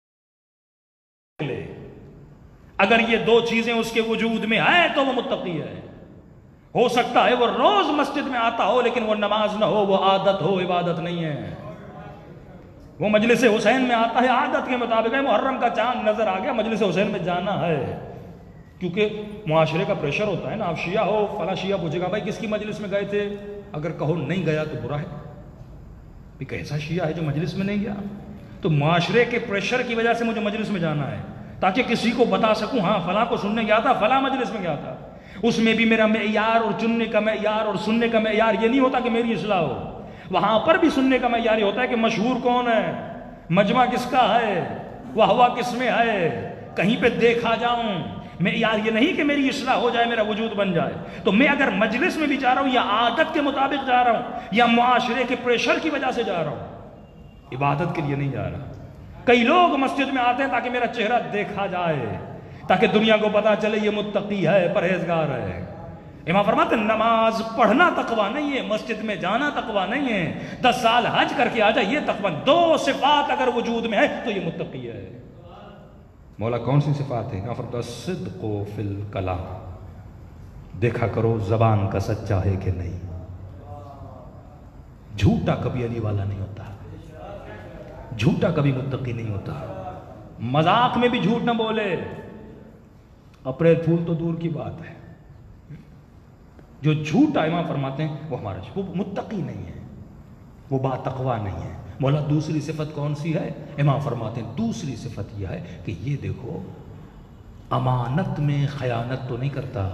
اگر یہ دو چیزیں اس کے وجود میں آئے تو وہ متقی ہے. ہو سکتا ہے وہ روز مسجد میں آتا ہو لیکن وہ نماز نہ ہو، وہ عادت ہو، عبادت نہیں ہے. وہ مجلس حسین میں آتا ہے عادت کے مطابق ہے، محرم کا چاند نظر آ گیا مجلس حسین میں جانا ہے، کیونکہ معاشرے کا پریشر ہوتا ہے نا. آپ شیعہ ہو، فلاں شیعہ پوچھے گا بھائی کس کی مجلس میں گئے تھے؟ اگر کہو نہیں گیا تو برا ہے، بھی کیسا شیعہ ہے جو مجلس میں نہیں گیا؟ تو معاشرے کے پریشر کی وجہ سے مجھے مجلس میں جانا ہے تاکہ کسی کو بتا سکوں ہاں فلاں کو سننے گیا تھا، فلاں مجلس میں گیا تھا. اس میں بھی میرا معیار اور چننے کا معیار اور سننے کا معیار یہ نہیں ہوتا کہ میری اصلاح ہو. وہاں پر بھی سننے کا معیار یہ ہوتا ہے کہ مشہور کون ہے، مجمع کس کا ہے، وہ ہوا کس میں ہے، کہیں پہ دیکھا جاؤں. معیار یہ نہیں کہ میری اصلاح ہو جائے، میرا وجود بن جائے. تو میں اگر مجلس میں بھی جا رہا ہوں یا عادت کے مطابق جا رہا ہوں یا معاشرے کے پریشر کی وجہ سے جا رہا ہوں، عبادت کے لیے نہیں جا رہا. کئی لوگ مسجد میں آتے ہیں تاکہ میرا چہرہ دیکھا جائے، تاکہ دنیا کو پتا چلے یہ متقی ہے، پرہیزگار ہے. امام فرماتے ہیں نماز پڑھنا تقویٰ نہیں ہے، مسجد میں جانا تقویٰ نہیں ہے، دس سال حج کر کے آ جائے یہ تقویٰ. دو صفات اگر وجود میں ہے تو یہ متقی ہے. مولا کون سی صفات ہے؟ امام فرماتے ہیں صدق فی الکلام، دیکھا کرو زبان کا سچا ہے کہ نہیں. جھوٹا کبھی علی والا نہیں ہوتا، جھوٹا کبھی متقی نہیں ہوتا. مذاق میں بھی جھوٹ نہ بولے، اپریل پھول تو دور کی بات ہے. جو جھوٹا امام فرماتے ہیں وہ ہمارا وہ متقی نہیں ہے، وہ با تقویٰ نہیں ہے. مولا دوسری صفت کون سی ہے؟ امام فرماتے ہیں دوسری صفت یہ ہے کہ یہ دیکھو امانت میں خیانت تو نہیں کرتا.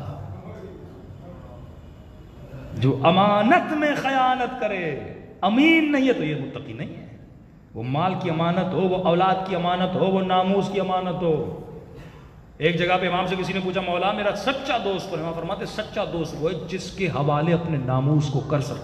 جو امانت میں خیانت کرے، امین نہیں ہے تو یہ متقی نہیں ہے. وہ مال کی امانت ہو، وہ اولاد کی امانت ہو، وہ ناموس کی امانت ہو. ایک جگہ پہ امام سے کسی نے پوچھا مولا میرا سچا دوست کون ہے؟ امام فرماتے سچا دوست وہ ہے جس کے حوالے اپنے ناموس کو کر سکو.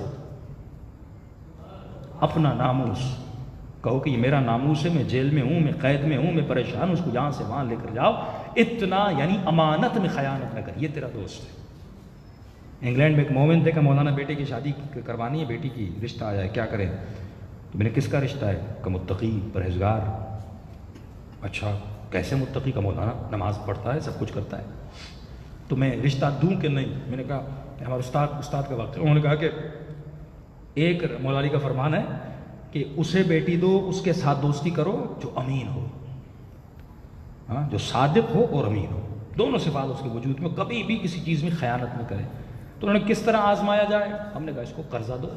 اپنا ناموس کہو کہ یہ میرا ناموس ہے، میں جیل میں ہوں، میں قید میں ہوں، میں پریشان ہوں، اس کو یہاں سے وہاں لے کر جاؤ. اتنا یعنی امانت میں خیانت نہ کر، یہ تیرا دوست ہے. انگلینڈ میں ایک مومن تھے کہ مولانا بیٹے کی شادی کروانی ہے، بیٹی کی رشتہ آیا ہے، کیا کریں؟ تو میں نے کس کا رشتہ ہے؟ کہ متقی پرہیزگار. اچھا کیسے متقی؟ کا مولانا نماز پڑھتا ہے، سب کچھ کرتا ہے، تو میں رشتہ دوں کہ نہیں؟ میں نے کہا ہمارے استاد استاد کا وقت ہے، انہوں نے کہا کہ ایک مولا علی کا فرمان ہے کہ اسے بیٹی دو، اس کے ساتھ دوستی کرو جو امین ہو، ہاں جو صادق ہو اور امین ہو. دونوں صفات اس کے وجود میں، کبھی بھی کسی چیز میں خیانت نہ کرے. تو انہوں نے کس طرح آزمایا جائے؟ ہم نے کہا اس کو قرضہ دو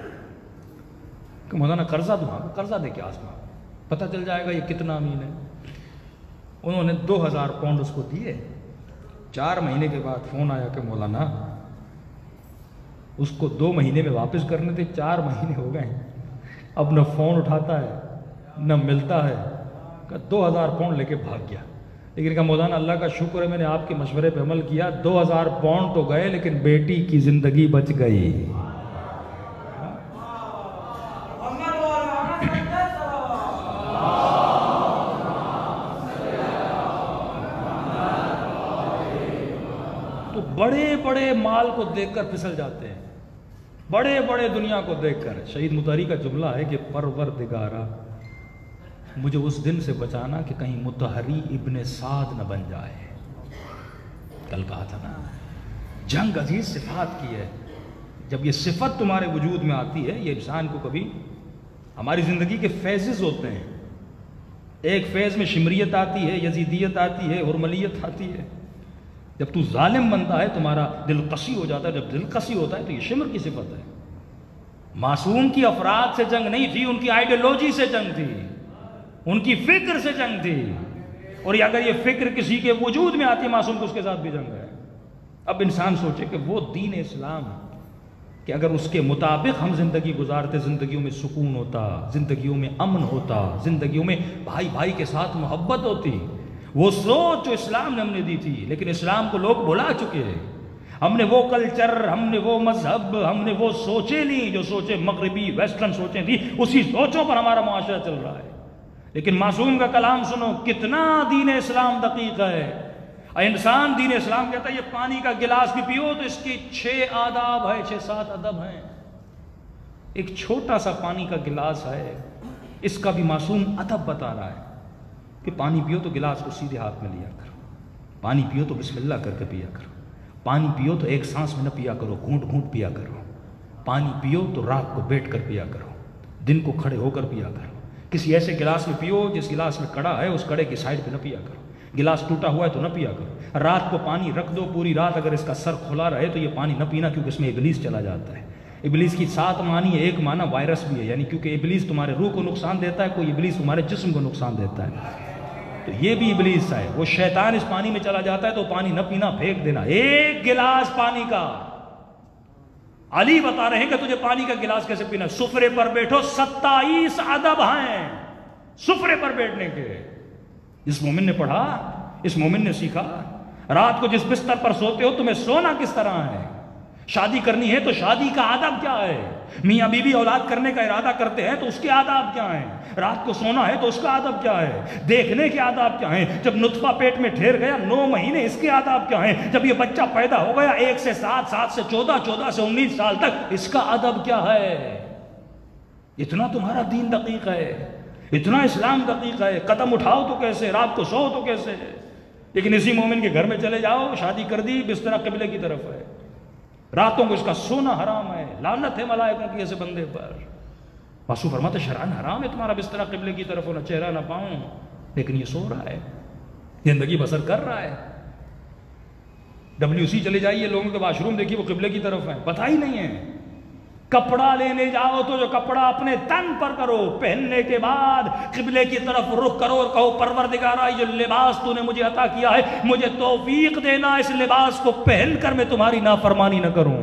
کہ مولانا قرضہ دو، ہاں قرضہ دے کے آزما، پتہ چل جائے گا یہ کتنا امین ہے۔ انہوں نے دو ہزار پاؤنڈ اس کو دیے۔ چار مہینے کے بعد فون آیا کہ مولانا اس کو دو مہینے میں واپس کرنے تھے، چار مہینے ہو گئے ہیں، اب نہ فون اٹھاتا ہے نہ ملتا ہے، کہ دو ہزار پاؤنڈ لے کے بھاگ گیا۔ لیکن کہا مولانا اللہ کا شکر ہے میں نے آپ کے مشورے پہ عمل کیا، دو ہزار پاؤنڈ تو گئے لیکن بیٹی کی زندگی بچ گئی۔ تو بڑے بڑے مال کو دیکھ کر پھسل جاتے ہیں، بڑے بڑے دنیا کو دیکھ کر۔ شہید مطہری کا جملہ ہے کہ پروردگارا مجھے اس دن سے بچانا کہ کہیں مطہری ابن سعد نہ بن جائے۔ کل کہا تھا نا جنگ عزیز صفات کی ہے، جب یہ صفت تمہارے وجود میں آتی ہے، یہ انسان کو کبھی، ہماری زندگی کے فیزز ہوتے ہیں، ایک فیز میں شمریت آتی ہے، یزیدیت آتی ہے، حرملیت آتی ہے۔ جب تو ظالم بنتا ہے تمہارا دل قسی ہو جاتا ہے، جب دل قسی ہوتا ہے تو یہ شمر کی صفت ہے۔ معصوم کی افراد سے جنگ نہیں تھی، ان کی آئیڈیالوجی سے جنگ تھی، ان کی فکر سے جنگ تھی، اور اگر یہ فکر کسی کے وجود میں آتی ہے معصوم کو اس کے ساتھ بھی جنگ ہے۔ اب انسان سوچے کہ وہ دین اسلام کہ اگر اس کے مطابق ہم زندگی گزارتے، زندگیوں میں سکون ہوتا، زندگیوں میں امن ہوتا، زندگیوں میں بھائی بھائی کے ساتھ محبت ہوتی، وہ سوچ جو اسلام نے ہم نے دی تھی، لیکن اسلام کو لوگ بھلا چکے ہیں۔ ہم نے وہ کلچر، ہم نے وہ مذہب، ہم نے وہ سوچیں لی جو سوچیں مغربی ویسٹرن سوچیں تھی، اسی سوچوں پر ہمارا معاشرہ چل رہا ہے۔ لیکن معصوم کا کلام سنو، کتنا دین اسلام دقیق ہے۔ انسان دین اسلام کہتا ہے یہ پانی کا گلاس بھی پیو تو اس کی چھ آداب ہے، چھ سات ادب ہیں۔ ایک چھوٹا سا پانی کا گلاس ہے، اس کا بھی معصوم ادب بتا رہا ہے کہ پانی پیو تو گلاس کو سیدھے ہاتھ میں لیا کرو، پانی پیو تو بسم اللہ کر کے پیا کرو، پانی پیو تو ایک سانس میں نہ پیا کرو، گھونٹ گھونٹ پیا کرو، پانی پیو تو رات کو بیٹھ کر پیا کرو، دن کو کھڑے ہو کر پیا کرو، کسی ایسے گلاس میں پیو جس گلاس میں کڑا ہے اس کڑے کی سائڈ پہ نہ پیا کرو، گلاس ٹوٹا ہوا ہے تو نہ پیا کرو، رات کو پانی رکھ دو، پوری رات اگر اس کا سر کھلا رہے تو یہ پانی نہ پینا، کیونکہ اس میں ابلیس چلا جاتا ہے۔ ابلیس کی سات معنی ہے، ایک معنی وائرس بھی ہے، یعنی کیونکہ ابلیس تمہارے روح کو نقصان دیتا ہے، کوئی ابلیس تمہارے جسم کو نقصان دیتا ہے، تو یہ بھی ابلیس ہے، وہ شیطان اس پانی میں چلا جاتا ہے تو پانی نہ پینا، پھینک دینا۔ ایک گلاس پانی کا، علی بتا رہے ہیں کہ تجھے پانی کا گلاس کیسے پینا، سفرے پر بیٹھو، ستائیس ادب ہیں سفرے پر بیٹھنے کے۔ اس مومن نے پڑھا، اس مومن نے سیکھا، رات کو جس بستر پر سوتے ہو تمہیں سونا کس طرح ہے، شادی کرنی ہے تو شادی کا آداب کیا ہے، میاں بیوی اولاد کرنے کا ارادہ کرتے ہیں تو اس کے آداب کیا ہیں، رات کو سونا ہے تو اس کا آداب کیا ہے، دیکھنے کے آداب کیا ہیں، جب نطفہ پیٹ میں ٹھہر گیا نو مہینے اس کے آداب کیا ہیں، جب یہ بچہ پیدا ہو گیا ایک سے سات، سات سے چودہ، چودہ سے انیس سال تک اس کا آداب کیا ہے۔ اتنا تمہارا دین دقیق ہے، اتنا اسلام دقیق ہے، قدم اٹھاؤ تو کیسے، رات کو سو تو کیسے۔ لیکن اسی مومن کے گھر میں چلے جاؤ، شادی کر دی، بستر قبلے کی طرف ہے، راتوں کو اس کا سونا حرام ہے، لعنت ہے ملائکوں کی ایسے بندے پر۔ واسو فرماتا شرعاً حرام ہے تمہارا بستر قبلے کی طرف ہونا، چہرہ نہ پاؤں، لیکن یہ سو رہا ہے، زندگی بسر کر رہا ہے۔ ڈبلیو سی چلے جائیے، لوگوں کے واش روم دیکھیے وہ قبلے کی طرف ہیں، پتہ ہی نہیں ہے۔ کپڑا لینے جاؤ تو جو کپڑا اپنے تن پر کرو، پہننے کے بعد قبلے کی طرف رخ کرو اور کہو پروردگارا یہ لباس تو نے مجھے عطا کیا ہے، مجھے توفیق دینا اس لباس کو پہن کر میں تمہاری نافرمانی نہ کروں۔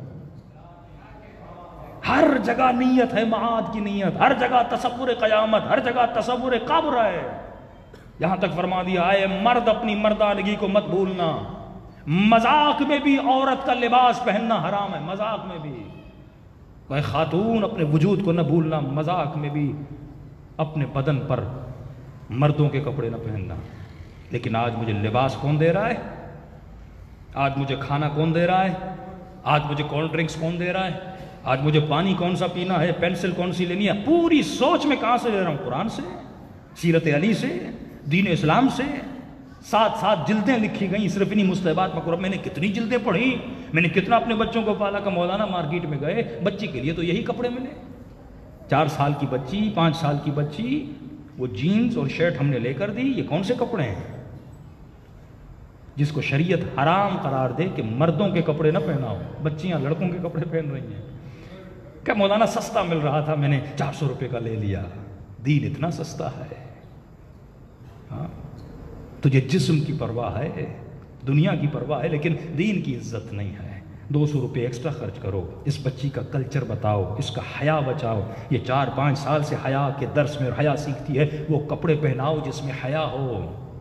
ہر جگہ نیت ہے معاد کی نیت، ہر جگہ تصور قیامت، ہر جگہ تصور قبر ہے۔ یہاں تک فرما دیا اے مرد اپنی مردانگی کو مت بھولنا، مذاق میں بھی عورت کا لباس پہننا حرام ہے، مذاق میں بھی۔ اے خاتون اپنے وجود کو نہ بھولنا، مذاق میں بھی اپنے بدن پر مردوں کے کپڑے نہ پہننا۔ لیکن آج مجھے لباس کون دے رہا ہے، آج مجھے کھانا کون دے رہا ہے، آج مجھے کولڈ ڈرنکس کون دے رہا ہے، آج مجھے پانی کون سا پینا ہے، پینسل کون سی لینی ہے، پوری سوچ میں کہاں سے لے رہا ہوں، قرآن سے، سیرت علی سے، دین اسلام سے۔ ساتھ ساتھ جلدیں لکھی گئیں صرف انہی مستحبات میں، میں نے کتنی جلدیں پڑھی، میں نے کتنا اپنے بچوں کو پالا کہ مولانا مارکیٹ میں گئے، بچی کے لیے تو یہی کپڑے ملے، چار سال کی بچی، پانچ سال کی بچی، وہ جینز اور شرٹ ہم نے لے کر دی، یہ کون سے کپڑے ہیں۔ جس کو شریعت حرام قرار دے کہ مردوں کے کپڑے نہ پہناؤ، بچیاں لڑکوں کے کپڑے پہن رہی ہیں. کہ مولانا سستا مل رہا تھا میں نے چار سو روپے کا لے لیا. دین اتنا سستا ہے. ہاں تجھے جسم کی پرواہ ہے، دنیا کی پرواہ ہے، لیکن دین کی عزت نہیں ہے. دو سو روپے ایکسٹرا خرچ کرو، اس بچی کا کلچر بتاؤ، اس کا حیا بچاؤ. یہ چار پانچ سال سے حیا کے درس میں حیا سیکھتی ہے، وہ کپڑے پہناؤ جس میں حیا ہو.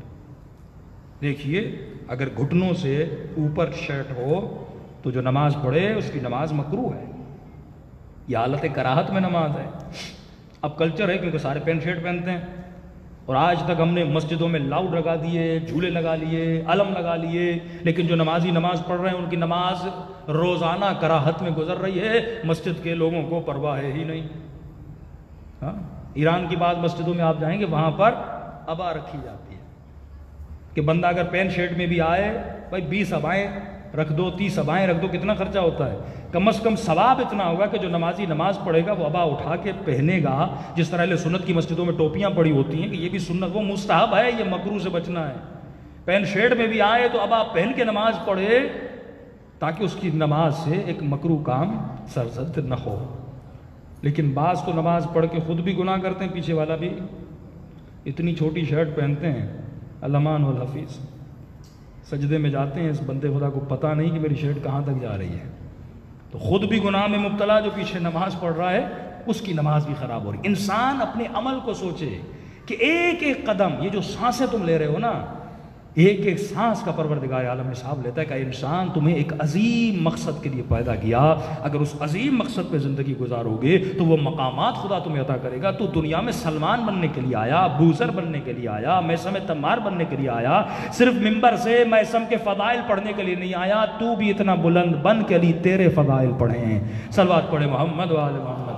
دیکھیے اگر گھٹنوں سے اوپر شرٹ ہو تو جو نماز پڑھے اس کی نماز مکروہ ہے. یہ حالت کراہت میں نماز ہے. اب کلچر ہے کیونکہ سارے پینٹ شرٹ پہنتے ہیں، اور آج تک ہم نے مسجدوں میں لاؤڈ لگا دیے، جھولے لگا لیے، علم لگا لیے، لیکن جو نمازی نماز پڑھ رہے ہیں ان کی نماز روزانہ کراہت میں گزر رہی ہے. مسجد کے لوگوں کو پرواہ ہے ہی نہیں. ہاں ایران کی بعض مسجدوں میں آپ جائیں گے وہاں پر ابا رکھی جاتی ہے کہ بندہ اگر پین شرٹ میں بھی آئے بھائی بیس ابائیں رکھ دو، تیس ابائیں رکھ دو. کتنا خرچہ ہوتا ہے؟ کم از کم ثواب اتنا ہوگا کہ جو نمازی نماز پڑھے گا وہ ابا اٹھا کے پہنے گا. جس طرح اہل سنت کی مسجدوں میں ٹوپیاں پڑی ہوتی ہیں کہ یہ بھی سنت، وہ مستحب ہے، یہ مکروہ سے بچنا ہے. پین شرٹ میں بھی آئے تو ابا پہن کے نماز پڑھے تاکہ اس کی نماز سے ایک مکروہ کام سرزد نہ ہو. لیکن بعض تو نماز پڑھ کے خود بھی گناہ کرتے ہیں، پیچھے والا بھی. اتنی چھوٹی شرٹ پہنتے ہیں، الامان والحفیظ، سجدے میں جاتے ہیں، اس بندے خدا کو پتہ نہیں کہ میری شرٹ کہاں تک جا رہی ہے. تو خود بھی گناہ میں مبتلا، جو پیچھے نماز پڑھ رہا ہے اس کی نماز بھی خراب ہو رہی. انسان اپنے عمل کو سوچے کہ ایک ایک قدم، یہ جو سانسیں تم لے رہے ہو نا، ایک ایک سانس کا پروردگار عالم حساب لیتا ہے کہ انسان تمہیں ایک عظیم مقصد کے لیے پیدا کیا. اگر اس عظیم مقصد پہ زندگی گزارو گے تو وہ مقامات خدا تمہیں عطا کرے گا. تو دنیا میں سلمان بننے کے لیے آیا، بوزر بننے کے لیے آیا، میثم تمار بننے کے لیے آیا، صرف ممبر سے میثم کے فضائل پڑھنے کے لیے نہیں آیا. تو بھی اتنا بلند بن کے لیے تیرے فضائل پڑھیں. صلوات پڑھے محمد و آل محمد.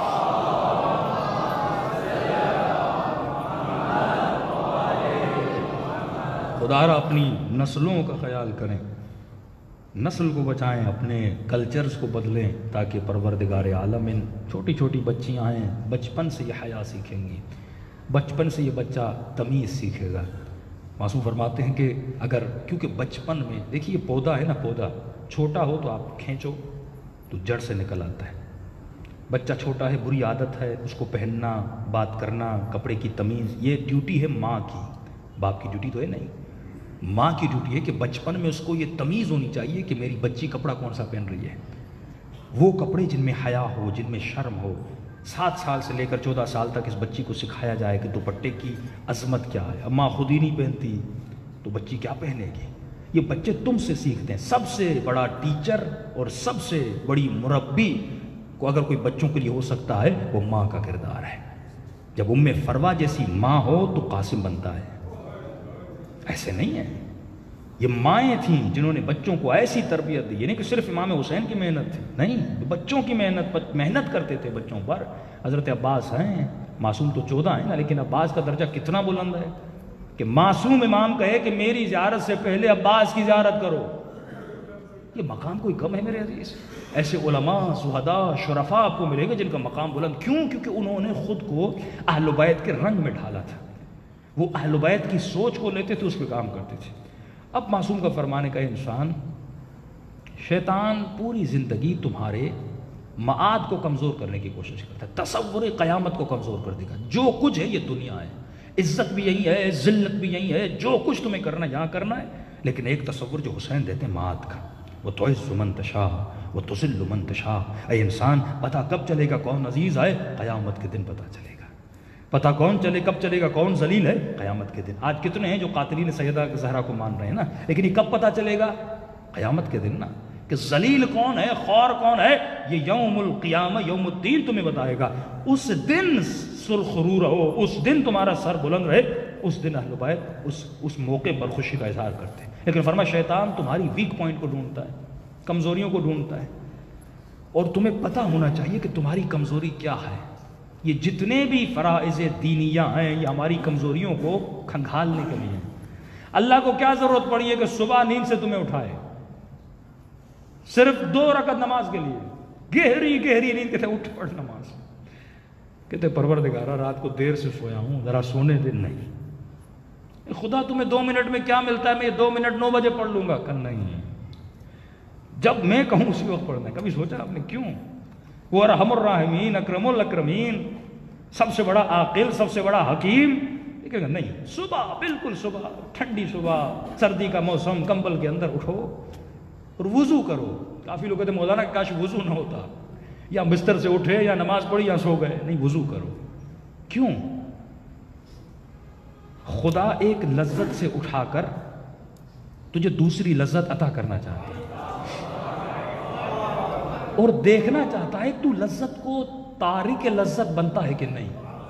خدا را اپنی نسلوں کا خیال کریں، نسل کو بچائیں، اپنے کلچرز کو بدلیں تاکہ پروردگار عالم ان چھوٹی چھوٹی بچیاں ہیں بچپن سے یہ حیا سیکھیں گی، بچپن سے یہ بچہ تمیز سیکھے گا. معصوم فرماتے ہیں کہ اگر کیونکہ بچپن میں دیکھیے پودا ہے نا، پودا چھوٹا ہو تو آپ کھینچو تو جڑ سے نکل آتا ہے. بچہ چھوٹا ہے، بری عادت ہے اس کو پہننا، بات کرنا، کپڑے کی تمیز، یہ ڈیوٹی ہے ماں کی، باپ کی ڈیوٹی تو ہے نہیں. ماں کی ڈیوٹی ہے کہ بچپن میں اس کو یہ تمیز ہونی چاہیے کہ میری بچی کپڑا کون سا پہن رہی ہے. وہ کپڑے جن میں حیا ہو، جن میں شرم ہو. سات سال سے لے کر چودہ سال تک اس بچی کو سکھایا جائے کہ دوپٹے کی عظمت کیا ہے. اب ماں خود ہی نہیں پہنتی تو بچی کیا پہنے گی؟ یہ بچے تم سے سیکھتے ہیں. سب سے بڑا ٹیچر اور سب سے بڑی مربی کو اگر کوئی بچوں کے لیے ہو سکتا ہے وہ ماں کا کردار ہے. جب ام فروا جیسی ماں ہو تو قاسم بنتا ہے. ایسے نہیں ہے. یہ مائیں تھیں جنہوں نے بچوں کو ایسی تربیت دی. یہ نہیں کہ صرف امام حسین کی محنت تھی، نہیں، بچوں کی محنت محنت کرتے تھے بچوں پر. حضرت عباس ہیں، معصوم تو چودہ ہیں نا، لیکن عباس کا درجہ کتنا بلند ہے کہ معصوم امام کہے کہ میری زیارت سے پہلے عباس کی زیارت کرو. یہ مقام کوئی کم ہے میرے عزیز؟ ایسے علماء، شہداء، شرفاء آپ کو ملیں گے جن کا مقام بلند. کیوں؟ کیونکہ انہوں نے خود کو اہل بیت کے رنگ میں ڈھالا تھا. وہ اہل بیت کی سوچ کو لیتے تھے، اس پہ کام کرتے تھے. اب معصوم کا فرمانے کا انسان، شیطان پوری زندگی تمہارے معاد کو کمزور کرنے کی کوشش کرتا ہے، تصور قیامت کو کمزور کر دے گا. جو کچھ ہے یہ دنیا ہے، عزت بھی یہی ہے، ذلت بھی یہی ہے، جو کچھ تمہیں کرنا یہاں کرنا ہے. لیکن ایک تصور جو حسین دیتے ہیں معاد کا، وہ تعز من تشاء وہ تذل من تشاء. اے انسان، پتہ کب چلے گا کون عزیز ہے؟ قیامت کے دن پتہ چلے گا. پتہ کون چلے کب چلے گا کون ذلیل ہے؟ قیامت کے دن. آج کتنے ہیں جو قاتلین سیدہ زہرا کو مان رہے ہیں نا، لیکن یہ کب پتہ چلے گا؟ قیامت کے دن نا، کہ ذلیل کون ہے، خوار کون ہے. یہ یوم القیامہ، یوم الدین تمہیں بتائے گا. اس دن سرخرو رہو، اس دن تمہارا سر بلند رہے. اس دن اہل بیت اس اس موقع پر خوشی کا اظہار کرتے ہیں. لیکن فرمایا شیطان تمہاری ویک پوائنٹ کو ڈھونڈتا ہے، کمزوریوں کو ڈھونڈتا ہے، اور تمہیں پتہ ہونا چاہیے کہ تمہاری کمزوری کیا ہے. یہ جتنے بھی فرائض دینیہ ہیں یہ ہماری کمزوریوں کو کھنگالنے کے لیے ہیں. اللہ کو کیا ضرورت پڑی ہے کہ صبح نیند سے تمہیں اٹھائے صرف دو رکعت نماز کے لیے، گہری گہری نیند کہتے اٹھ پڑھ نماز. کہتے پروردگارا رات کو دیر سے سویا ہوں، ذرا سونے دن نہیں. خدا تمہیں دو منٹ میں کیا ملتا ہے، میں یہ دو منٹ نو بجے پڑھ لوں گا؟ کہ نہیں، جب میں کہوں اسی وقت پڑھنا ہے۔ کبھی سوچا آپ نے کیوں؟ وہ ارحم الراحمین، اکرم الاکرمین، سب سے بڑا عاقل، سب سے بڑا حکیم، لیکن نہیں، صبح، بالکل صبح، ٹھنڈی صبح، سردی کا موسم، کمبل کے اندر اٹھو اور وضو کرو۔ کافی لوگ کہتے ہیں مولانا کاش وضو نہ ہوتا، یا بستر سے اٹھے یا نماز پڑھی یا سو گئے۔ نہیں، وضو کرو۔ کیوں؟ خدا ایک لذت سے اٹھا کر تجھے دوسری لذت عطا کرنا چاہتا ہے، اور دیکھنا چاہتا ہے تو لذت کو تارک لذت بنتا ہے کہ نہیں۔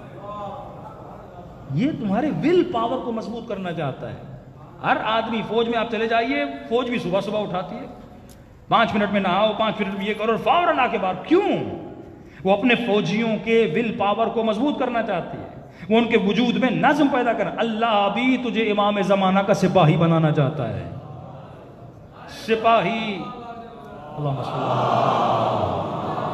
یہ تمہارے ول پاور کو مضبوط کرنا چاہتا ہے۔ ہر آدمی، فوج میں آپ چلے جائیے، فوج بھی صبح صبح اٹھاتی ہے، پانچ منٹ میں نہاؤ، پانچ منٹ میں یہ کرو، اور فوراً آ کے بعد۔ کیوں؟ وہ اپنے فوجیوں کے ول پاور کو مضبوط کرنا چاہتی ہے، وہ ان کے وجود میں نظم پیدا کرنا۔ اللہ بھی تجھے امام زمانہ کا سپاہی بنانا چاہتا ہے، سپاہی۔ اللہم صلی اللہ،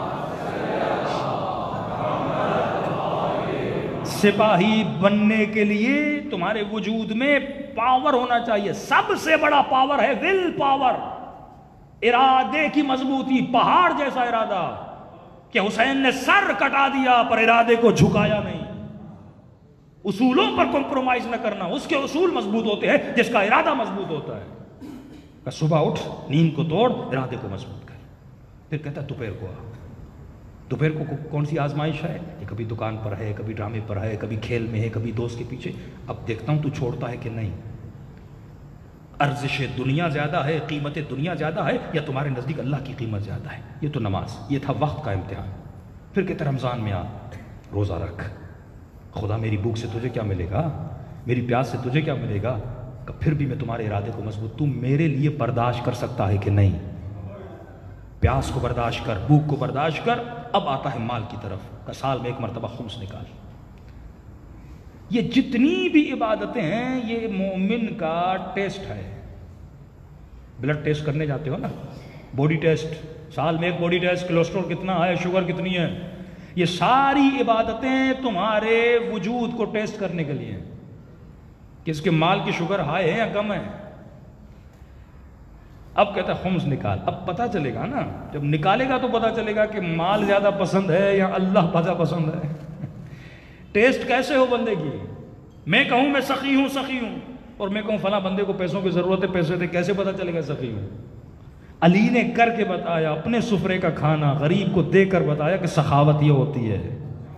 سپاہی بننے کے لیے تمہارے وجود میں پاور ہونا چاہیے۔ سب سے بڑا پاور ہے ول پاور، ارادے کی مضبوطی، پہاڑ جیسا ارادہ کہ حسین نے سر کٹا دیا پر ارادے کو جھکایا نہیں۔ اصولوں پر کمپرومائز نہ کرنا، اس کے اصول مضبوط ہوتے ہیں جس کا ارادہ مضبوط ہوتا ہے۔ کہ صبح اٹھ، نیند کو توڑ، ارادے کو مضبوط کر۔ پھر کہتا ہے دوپہر کو آ۔ دوپہر کو کون سی آزمائش ہے؟ یہ کبھی دکان پر ہے، کبھی ڈرامے پر ہے، کبھی کھیل میں ہے، کبھی دوست کے پیچھے۔ اب دیکھتا ہوں تو چھوڑتا ہے کہ نہیں۔ ارزش دنیا زیادہ ہے، قیمت دنیا زیادہ ہے، یا تمہارے نزدیک اللہ کی قیمت زیادہ ہے؟ یہ تو نماز، یہ تھا وقت کا امتحان۔ پھر کہتے رمضان میں آ، روزہ رکھ۔ خدا میری بھوک سے تجھے کیا ملے گا، میری پیاس سے تجھے کیا ملے گا؟ کہ پھر بھی میں تمہارے ارادے کو مضبوط، تم میرے لیے برداشت کر سکتا ہے کہ نہیں؟ پیاس کو برداشت کر، بھوک کو برداشت کر۔ اب آتا ہے مال کی طرف، کہ سال میں ایک مرتبہ خمس نکال۔ یہ جتنی بھی عبادتیں ہیں یہ مومن کا ٹیسٹ ہے۔ بلڈ ٹیسٹ کرنے جاتے ہو نا، باڈی ٹیسٹ، سال میں ایک باڈی ٹیسٹ، کولیسٹرول کتنا ہے، شوگر کتنی ہے۔ یہ ساری عبادتیں تمہارے وجود کو ٹیسٹ کرنے کے لیے ہیں کہ اس کے مال کی شوگر ہائی ہے یا کم ہے۔ اب کہتا ہے خمس نکال۔ اب پتہ چلے گا نا، جب نکالے گا تو پتہ چلے گا کہ مال زیادہ پسند ہے یا اللہ زیادہ پسند ہے۔ ٹیسٹ کیسے ہو بندے کی؟ میں کہوں میں سخی ہوں، سخی ہوں، اور میں کہوں فلاں بندے کو پیسوں کی ضرورت ہے، پیسے دے، کیسے پتہ چلے گا سخی ہوں؟ علی نے کر کے بتایا، اپنے سفرے کا کھانا غریب کو دے کر بتایا کہ سخاوت یہ ہوتی ہے،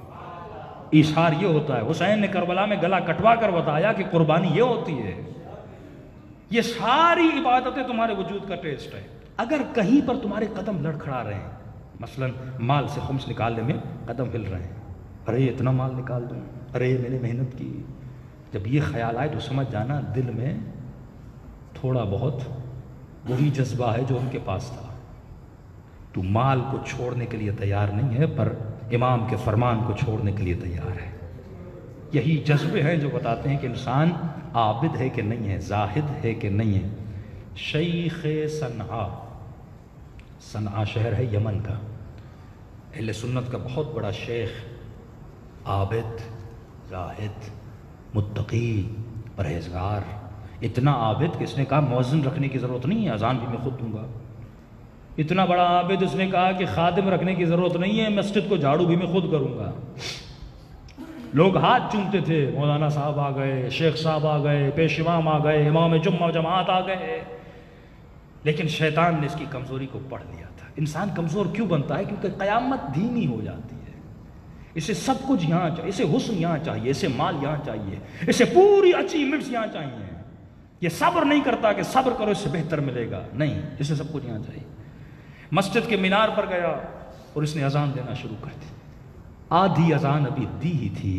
ایثار یہ ہوتا ہے۔ حسین نے کربلا میں گلا کٹوا کر بتایا کہ قربانی یہ ہوتی ہے۔ یہ ساری عبادتیں تمہارے وجود کا ٹیسٹ ہے۔ اگر کہیں پر تمہارے قدم لڑکھڑا رہے ہیں، مثلا مال سے خمس نکالنے میں قدم ہل رہے ہیں، ارے اتنا مال نکال دوں، ارے میں نے محنت کی، جب یہ خیال آئے تو سمجھ جانا دل میں تھوڑا بہت وہی جذبہ ہے جو ان کے پاس تھا۔ تو مال کو چھوڑنے کے لیے تیار نہیں ہے، پر امام کے فرمان کو چھوڑنے کے لیے تیار ہے۔ یہی جذبے ہیں جو بتاتے ہیں کہ انسان عابد ہے کہ نہیں ہے، زاہد ہے کہ نہیں ہے۔ شیخ صنعا، صنعا شہر ہے یمن کا، اہل سنت کا بہت بڑا شیخ، عابد، زاہد، متقی، پرہیزگار، اتنا عابد کہ اس نے کہا مؤذن رکھنے کی ضرورت نہیں ہے، اذان بھی میں خود دوں گا۔ اتنا بڑا عابد اس نے کہا کہ خادم رکھنے کی ضرورت نہیں ہے، مسجد کو جھاڑو بھی میں خود کروں گا۔ لوگ ہاتھ چومتے تھے، مولانا صاحب آ گئے، شیخ صاحب آ گئے، پیش امام آ گئے، امام جمعہ جماعت آ گئے، لیکن شیطان نے اس کی کمزوری کو پڑھ لیا تھا۔ انسان کمزور کیوں بنتا ہے؟ کیونکہ قیامت دھیمی ہو جاتی ہے۔ اسے سب کچھ یہاں چاہیے، اسے حسن یہاں چاہیے، اسے مال یہاں چاہیے، اسے پوری اچیومنٹس یہاں چاہیے۔ یہ صبر نہیں کرتا کہ صبر کرو اس سے بہتر ملے گا، نہیں، اسے سب کچھ یہاں چاہیے۔ مسجد کے مینار پر گیا اور اس نے اذان دینا شروع کر دی۔ آدھی اذان ابھی دی ہی تھی،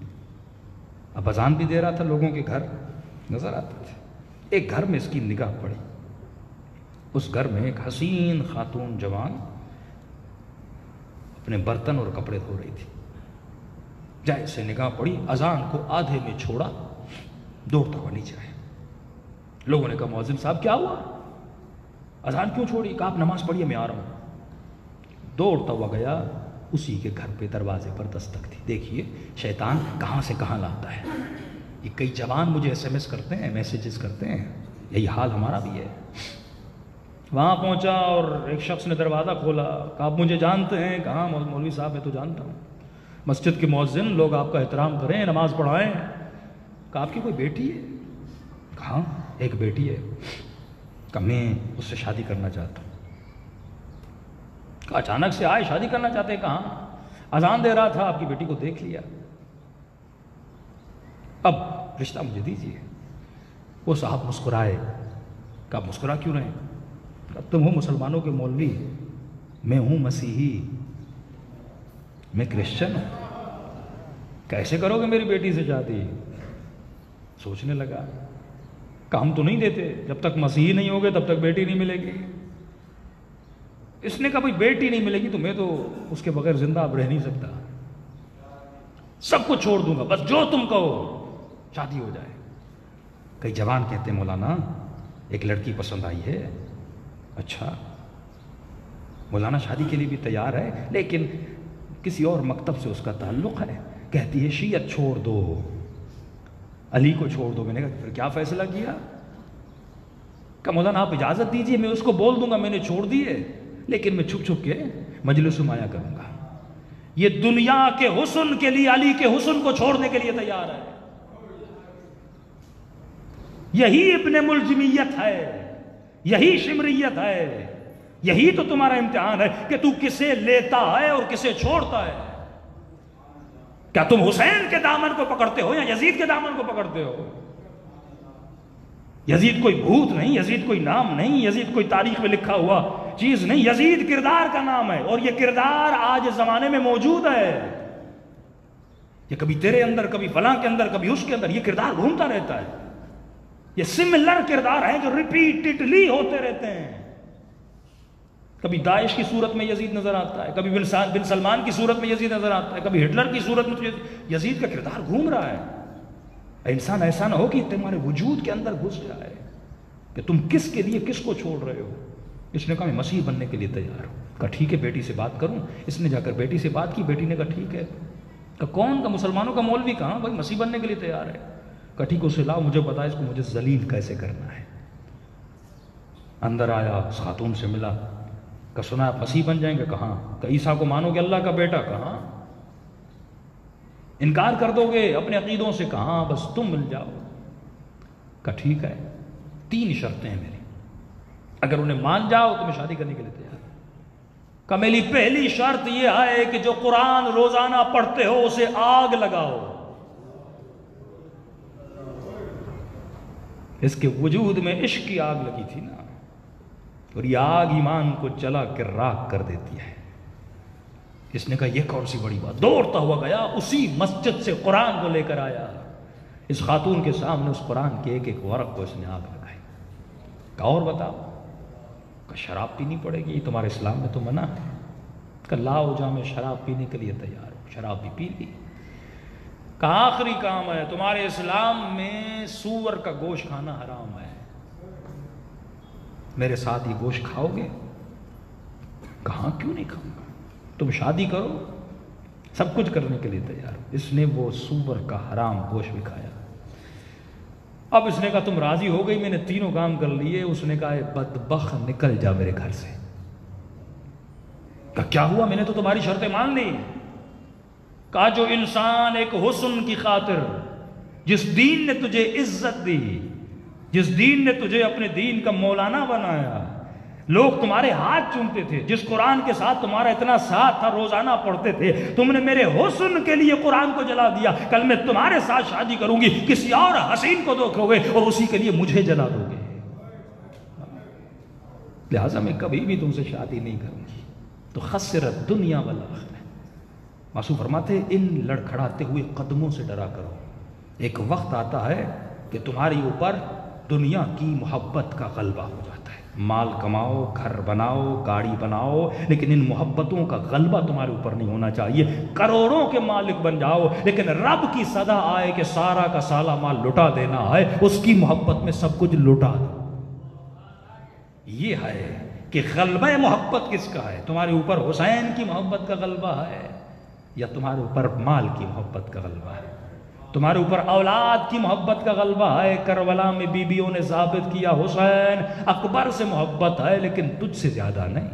اب اذان بھی دے رہا تھا، لوگوں کے گھر نظر آتے تھے۔ ایک گھر میں اس کی نگاہ پڑی، اس گھر میں ایک حسین خاتون جوان اپنے برتن اور کپڑے دھو رہی تھی۔ جیسے نگاہ پڑی، اذان کو آدھے میں چھوڑا، دوڑتا ہوا نیچے آیا۔ لوگوں نے کہا مؤذن صاحب کیا ہوا، اذان کیوں چھوڑی؟ کہا آپ نماز پڑھیے میں آ رہا ہوں۔ دوڑتا ہوا گیا، اسی کے گھر پہ دروازے پر دستک تھی۔ دیکھیے شیطان کہاں سے کہاں لاتا ہے۔ یہ کئی جوان مجھے ایس ایم ایس کرتے ہیں، میسیجز کرتے ہیں، یہی حال ہمارا بھی ہے۔ وہاں پہنچا اور ایک شخص نے دروازہ کھولا، کہا آپ مجھے جانتے ہیں؟ کہا مولوی صاحب میں تو جانتا ہوں، مسجد کے مؤذن، لوگ آپ کا احترام کریں، نماز پڑھائیں۔ کہا آپ کی کوئی بیٹی ہے؟ کہا ایک بیٹی ہے۔ کہا میں اس سے شادی کرنا چاہتا ہوں۔ کہا اچانک سے آئے شادی کرنا چاہتے ہیں؟ کہاں اذان دے رہا تھا آپ کی بیٹی کو دیکھ لیا، اب رشتہ مجھے دیجیے۔ وہ صاحب مسکرائے۔ کہا مسکرا کیوں رہے ہیں؟ کہا تم ہو مسلمانوں کے مولوی، میں ہوں مسیحی، میں کرسچن ہوں، کیسے کرو گے میری بیٹی سے شادی؟ سوچنے لگا، کہ ہم تو نہیں دیتے، جب تک مسیحی نہیں ہوگے تب تک بیٹی نہیں ملے گی۔ اس نے کہا بھائی بیٹی نہیں ملے گی تو میں تو اس کے بغیر زندہ اب رہ نہیں سکتا، سب کچھ چھوڑ دوں گا، بس جو تم کہو شادی ہو جائے۔ کئی جوان کہتے ہیں مولانا ایک لڑکی پسند آئی ہے۔ اچھا، مولانا شادی کے لیے بھی تیار ہے لیکن کسی اور مکتب سے اس کا تعلق ہے، کہتی ہے شیعت چھوڑ دو، علی کو چھوڑ دو۔ میں نے کہا پھر کیا فیصلہ کیا؟ کہ مولانا آپ اجازت دیجئے، میں اس کو بول دوں گا میں نے چھوڑ دیے، لیکن میں چھپ چھپ کے مجلس میں آیا کروں گا۔ یہ دنیا کے حسن کے لیے علی کے حسن کو چھوڑنے کے لیے تیار ہے۔ یہی ابن ملجمیت ہے، یہی شمریت ہے، یہی تو تمہارا امتحان ہے کہ تو کسے لیتا ہے اور کسے چھوڑتا ہے۔ کیا تم حسین کے دامن کو پکڑتے ہو یا یزید کے دامن کو پکڑتے ہو؟ یزید کوئی بھوت نہیں، یزید کوئی نام نہیں، یزید کوئی تاریخ میں لکھا ہوا چیز نہیں، یزید کردار کا نام ہے، اور یہ کردار آج زمانے میں موجود ہے۔ یہ کبھی تیرے اندر، کبھی فلاں کے اندر، کبھی اس کے اندر، یہ کردار گھومتا رہتا ہے۔ یہ سملر کردار ہیں جو ریپیٹڈلی ہوتے رہتے ہیں۔ کبھی داعش کی صورت میں یزید نظر آتا ہے، کبھی بن سلمان کی صورت میں یزید نظر آتا ہے، کبھی ہٹلر کی صورت میں یزید کا کردار گھوم رہا ہے۔ انسان ایسا نہ ہو کہ تمہارے وجود کے اندر گھس جائے کہ تم کس کے لیے کس کو چھوڑ رہے ہو۔ اس نے کہا میں مسیح بننے کے لیے تیار ہوں۔ کہا ٹھیک ہے بیٹی سے بات کروں۔ اس نے جا کر بیٹی سے بات کی، بیٹی نے کہا ٹھیک ہے۔ کہا کون؟ کا مسلمانوں کا مولوی۔ کہاں بھائی مسیح بننے کے لیے تیار ہے۔ کہا ٹھیک ہے اسے لاؤ، مجھے بتا اس کو مجھے ذلیل کیسے کرنا ہے۔ اندر آیا، اس خاتون سے ملا، کہ سنا آپ مسیح بن جائیں گے؟ کہاں؟ کہ عیسیٰ کو مانو گے اللہ کا بیٹا؟ کہاں؟ انکار کر دو گے اپنے عقیدوں سے؟ کہاں؟ بس تم مل جاؤ۔ کہا ٹھیک ہے، تین شرطیں ہیں میری، اگر انہیں مان جاؤ تو میں شادی کرنے کے لیے تیار ہوں۔ کہ میری پہلی شرط یہ ہے کہ جو قرآن روزانہ پڑھتے ہو اسے آگ لگاؤ۔ اس کے وجود میں عشق کی آگ لگی تھی نا، اور یہ آگ ایمان کو جلا کر راکھ کر دیتی ہے۔ اس نے کہا یہ کون سی بڑی بات؟ دوڑتا ہوا گیا، اسی مسجد سے قرآن کو لے کر آیا، اس خاتون کے سامنے اس قرآن کے ایک ایک ورق کو اس نے آگ لگائی۔ کہا اور بتاؤ؟ کہ شراب پینی پڑے گی، تمہارے اسلام میں تو منع ہے۔ کہ لاؤ جا میں شراب پینے کے لیے تیار ہوں۔ شراب بھی پی لی۔ کہا آخری کام ہے، تمہارے اسلام میں سور کا گوشت کھانا حرام ہے، میرے ساتھ یہ گوشت کھاؤ گے؟ کہاں کیوں نہیں کھاؤں گا، تم شادی کرو، سب کچھ کرنے کے لیے تیار ہو۔ اس نے وہ سور کا حرام گوشت بھی کھایا۔ اب اس نے کہا تم راضی ہو گئی، میں نے تینوں کام کر لیے۔ اس نے کہا اے بدبخت نکل جا میرے گھر سے۔ کہا کیا ہوا؟ میں نے تو تمہاری شرطیں مان لی۔ کہا جو انسان ایک حسن کی خاطر، جس دین نے تجھے عزت دی، جس دین نے تجھے اپنے دین کا مولانا بنایا، لوگ تمہارے ہاتھ چومتے تھے، جس قرآن کے ساتھ تمہارا اتنا ساتھ تھا، روزانہ پڑھتے تھے، تم نے میرے حسن کے لیے قرآن کو جلا دیا۔ کل میں تمہارے ساتھ شادی کروں گی، کسی اور حسین کو دیکھو گے اور اسی کے لیے مجھے جلا دو گے، لہٰذا میں کبھی بھی تم سے شادی نہیں کروں گی۔ تو خسرت دنیا والآخرہ۔ معصوم فرماتے ان لڑکھڑاتے ہوئے قدموں سے ڈرا کرو، ایک وقت آتا ہے کہ تمہاری اوپر دنیا کی محبت کا غلبہ ہو جاتا ہے۔ مال کماؤ، گھر بناؤ، گاڑی بناؤ، لیکن ان محبتوں کا غلبہ تمہارے اوپر نہیں ہونا چاہیے۔ کروڑوں کے مالک بن جاؤ، لیکن رب کی صدا آئے کہ سارا کا سالا مال لٹا دینا ہے، اس کی محبت میں سب کچھ لٹا دو۔ یہ ہے کہ غلبہ محبت کس کا ہے؟ تمہارے اوپر حسین کی محبت کا غلبہ ہے یا تمہارے اوپر مال کی محبت کا غلبہ ہے؟ تمہارے اوپر اولاد کی محبت کا غلبہ ہے. کربلا میں بیویوں نے ثابت کیا حسین اکبر سے محبت ہے لیکن تجھ سے زیادہ نہیں،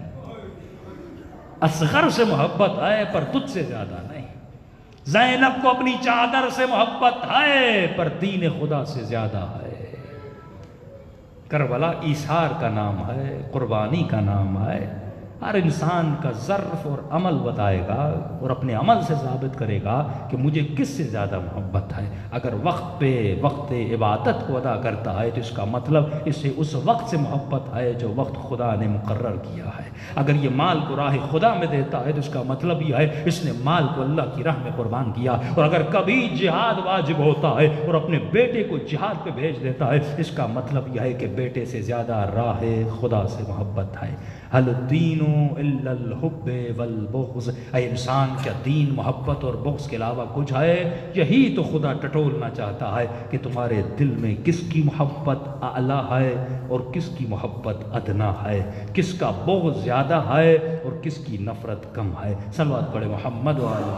اصغر سے محبت ہے پر تجھ سے زیادہ نہیں. زینب کو اپنی چادر سے محبت ہے پر دین خدا سے زیادہ ہے. کربلا ایثار کا نام ہے، قربانی کا نام ہے. ہر انسان کا ظرف اور عمل بتائے گا اور اپنے عمل سے ثابت کرے گا کہ مجھے کس سے زیادہ محبت ہے. اگر وقت پہ وقت عبادت کو ادا کرتا ہے تو اس کا مطلب اسے اس وقت سے محبت ہے جو وقت خدا نے مقرر کیا ہے. اگر یہ مال کو راہ خدا میں دیتا ہے تو اس کا مطلب یہ ہے اس نے مال کو اللہ کی راہ میں قربان کیا. اور اگر کبھی جہاد واجب ہوتا ہے اور اپنے بیٹے کو جہاد پہ بھیج دیتا ہے اس کا مطلب یہ ہے کہ بیٹے سے زیادہ راہ خدا سے محبت ہے. حل الدین الا الحب والبغض. اے انسان کیا دین محبت اور بغض کے علاوہ کچھ ہے؟ یہی تو خدا ٹٹولنا چاہتا ہے کہ تمہارے دل میں کس کی محبت اعلیٰ ہے اور کس کی محبت ادنا ہے، کس کا بغض زیادہ ہے اور کس کی نفرت کم ہے. صلوات پڑھے محمد و آل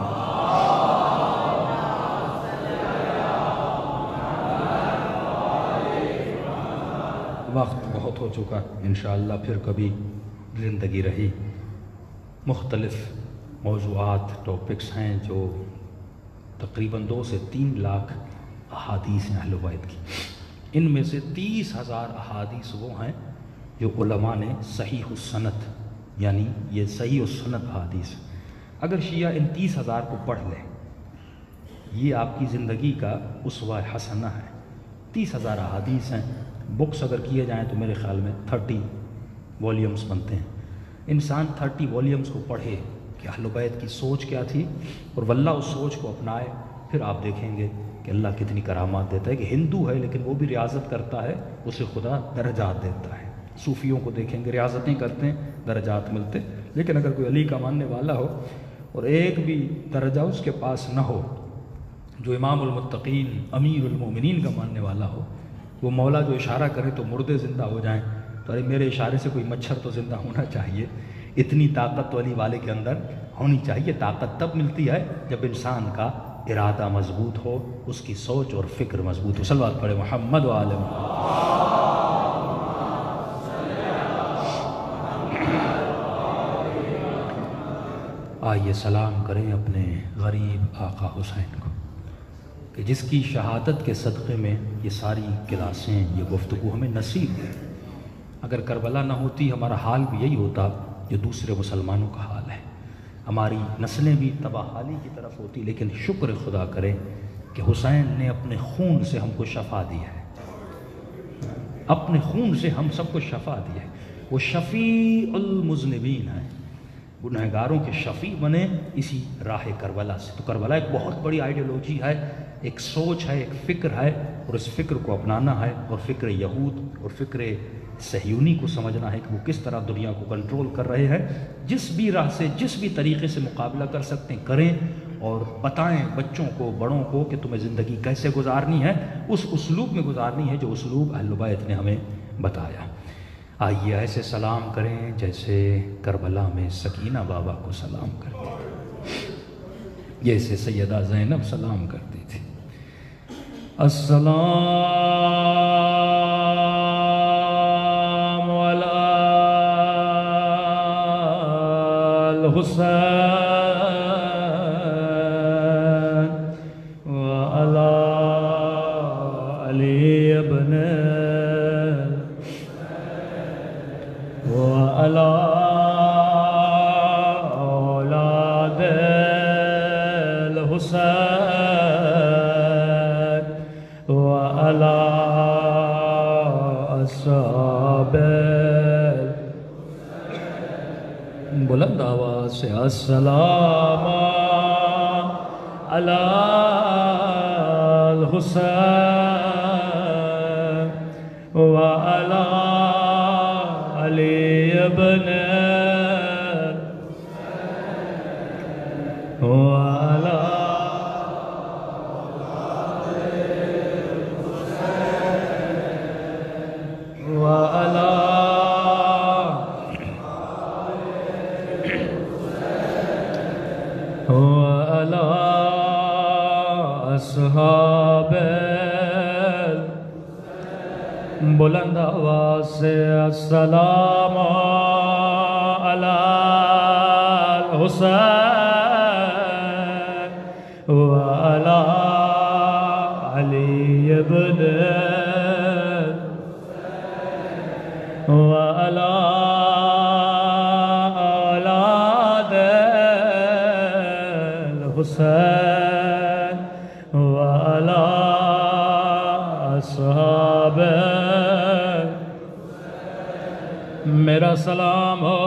وقت بہت ہو چکا. انشاءاللہ پھر کبھی زندگی رہی. مختلف موضوعات ٹاپکس ہیں جو تقریباً دو سے تین لاکھ احادیث ہیں اہل بیت کی. ان میں سے تیس ہزار احادیث وہ ہیں جو علماء نے صحیح السند یعنی یہ صحیح السند احادیث. اگر شیعہ ان تیس ہزار کو پڑھ لیں یہ آپ کی زندگی کا اسوہ حسنہ ہے. تیس ہزار احادیث ہیں. بکس اگر کیے جائیں تو میرے خیال میں تھرٹی والیومز بنتے ہیں. انسان تھرٹی والیومز کو پڑھے کہ اہل بیت کی سوچ کیا تھی اور واللہ اس سوچ کو اپنائے، پھر آپ دیکھیں گے کہ اللہ کتنی کرامات دیتا ہے. کہ ہندو ہے لیکن وہ بھی ریاضت کرتا ہے، اسے خدا درجات دیتا ہے. صوفیوں کو دیکھیں گے ریاضتیں کرتے ہیں درجات ملتے. لیکن اگر کوئی علی کا ماننے والا ہو اور ایک بھی درجہ اس کے پاس نہ ہو، جو امام المتقین امیر المومنین کا ماننے والا ہو، وہ مولا جو اشارہ کرے تو مردے زندہ ہو جائیں، تو ارے میرے اشارے سے کوئی مچھر تو زندہ ہونا چاہیے. اتنی طاقت ولی والے کے اندر ہونی چاہیے. طاقت تب ملتی ہے جب انسان کا ارادہ مضبوط ہو، اس کی سوچ اور فکر مضبوط ہو. صلوات پڑھے محمد و آل محمد. آئیے سلام کریں اپنے غریب آقا حسین کو کہ جس کی شہادت کے صدقے میں یہ ساری کلاسیں یہ گفتگو ہمیں نصیب ہے. اگر کربلا نہ ہوتی ہمارا حال بھی یہی ہوتا جو دوسرے مسلمانوں کا حال ہے. ہماری نسلیں بھی تباہ حالی کی طرف ہوتی. لیکن شکر خدا کریں کہ حسین نے اپنے خون سے ہم کو شفا دی ہے. اپنے خون سے ہم سب کو شفا دی ہے. وہ شفیع المذنبین ہیں، گنہگاروں کے شفیع بنے اسی راہ کربلا سے. تو کربلا ایک بہت بڑی آئیڈیالوجی ہے، ایک سوچ ہے، ایک فکر ہے، اور اس فکر کو اپنانا ہے. اور فکر یہود اور فکر صہیونی کو سمجھنا ہے کہ وہ کس طرح دنیا کو کنٹرول کر رہے ہیں. جس بھی راہ سے جس بھی طریقے سے مقابلہ کر سکتے ہیں کریں، اور بتائیں بچوں کو بڑوں کو کہ تمہیں زندگی کیسے گزارنی ہے. اس اسلوب میں گزارنی ہے جو اسلوب اہل بیت نے ہمیں بتایا. آئیے ایسے سلام کریں جیسے کربلا میں سکینہ بابا کو سلام کرتے تھے، جیسے سیدہ زینب سلام کرتی تھی. السلام علی الحسین وعلی علی ابن وعلی اولاد الحسین وعلی اصحاب بلند آواز سے السلام علی الحسین وعلی علی ابن وعلی وعلی وعلی اصحاب بلند آواز سے السلام علی الحسین وعلی علی ابن وعلی اولاد الحسین وعلی اصحاب میرا سلام ہو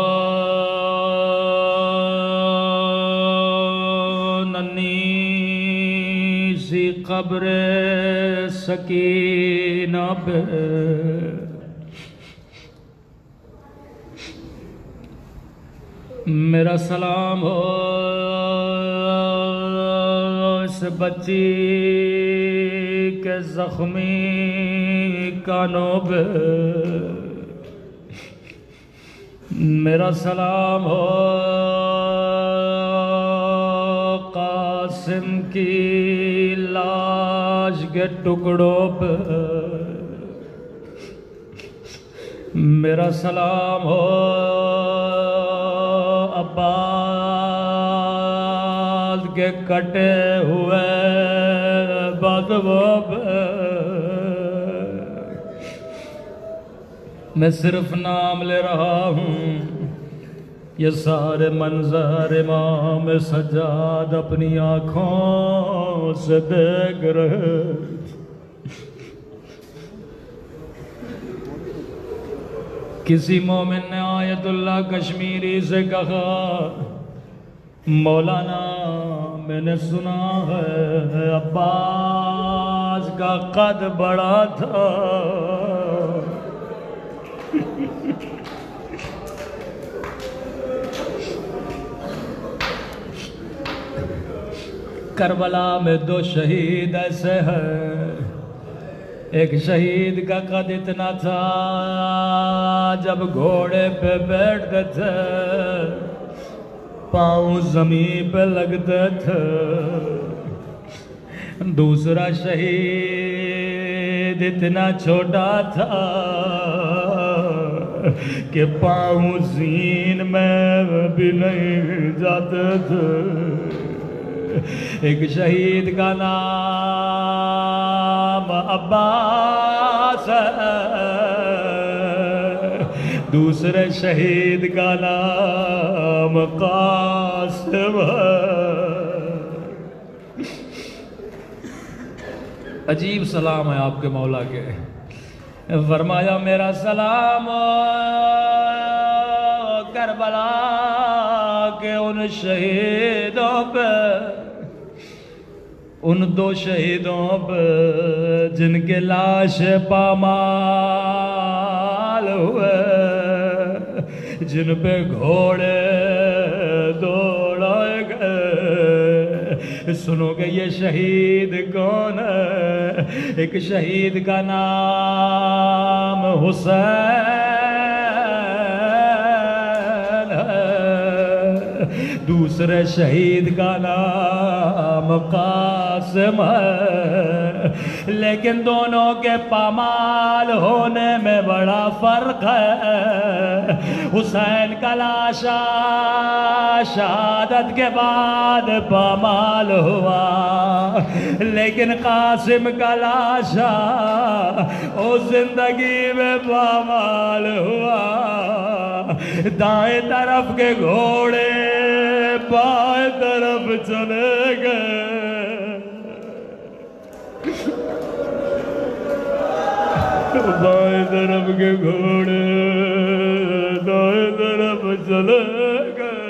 ننھی سی قبر سکینہ پہ میرا سلام ہو اس بچی کے زخمی کانوں پہ میرا سلام ہو قاسم کی لاش کے ٹکڑوں پہ میرا سلام ہو عباس کے کٹے ہوئے بدبوں پہ میں صرف نام لے رہا ہوں یہ سارے منظر امام سجاد اپنی آنکھوں سے دیکھ رہے کسی مومن نے آیت اللہ کشمیری سے کہا مولانا میں نے سنا ہے عباس کا قد بڑا تھا کربلا میں دو شہید ایسے ہیں ایک شہید کا قد اتنا تھا جب گھوڑے پہ بیٹھتے تھے پاؤں زمین پہ لگتے تھے دوسرا شہید اتنا چھوٹا تھا کہ پاؤں زین میں بھی نہیں جاتے تھے ایک شہید کا نام عباس ہے دوسرے شہید کا نام قاسم ہے عجیب سلام ہے آپ کے مولا کے فرمایا میرا سلام کربلا کے ان شہیدوں پہ ان دو شہیدوں پہ جن کے لاش پامال ہوئے جن پہ گھوڑے دوڑائے گئے سنو گے یہ شہید کون ہے ایک شہید کا نام حسین ہے دوسرے شہید کا نام قاسم ہے لیکن دونوں کے پامال ہونے میں بڑا فرق ہے حسین کا لاشا شہادت کے بعد پامال ہوا لیکن قاسم کا لاشا او زندگی میں پامال ہوا دائیں طرف کے گھوڑے بائیں طرف چلے گئے بائیں طرف کے گھوڑے دائیں طرف چلے گئے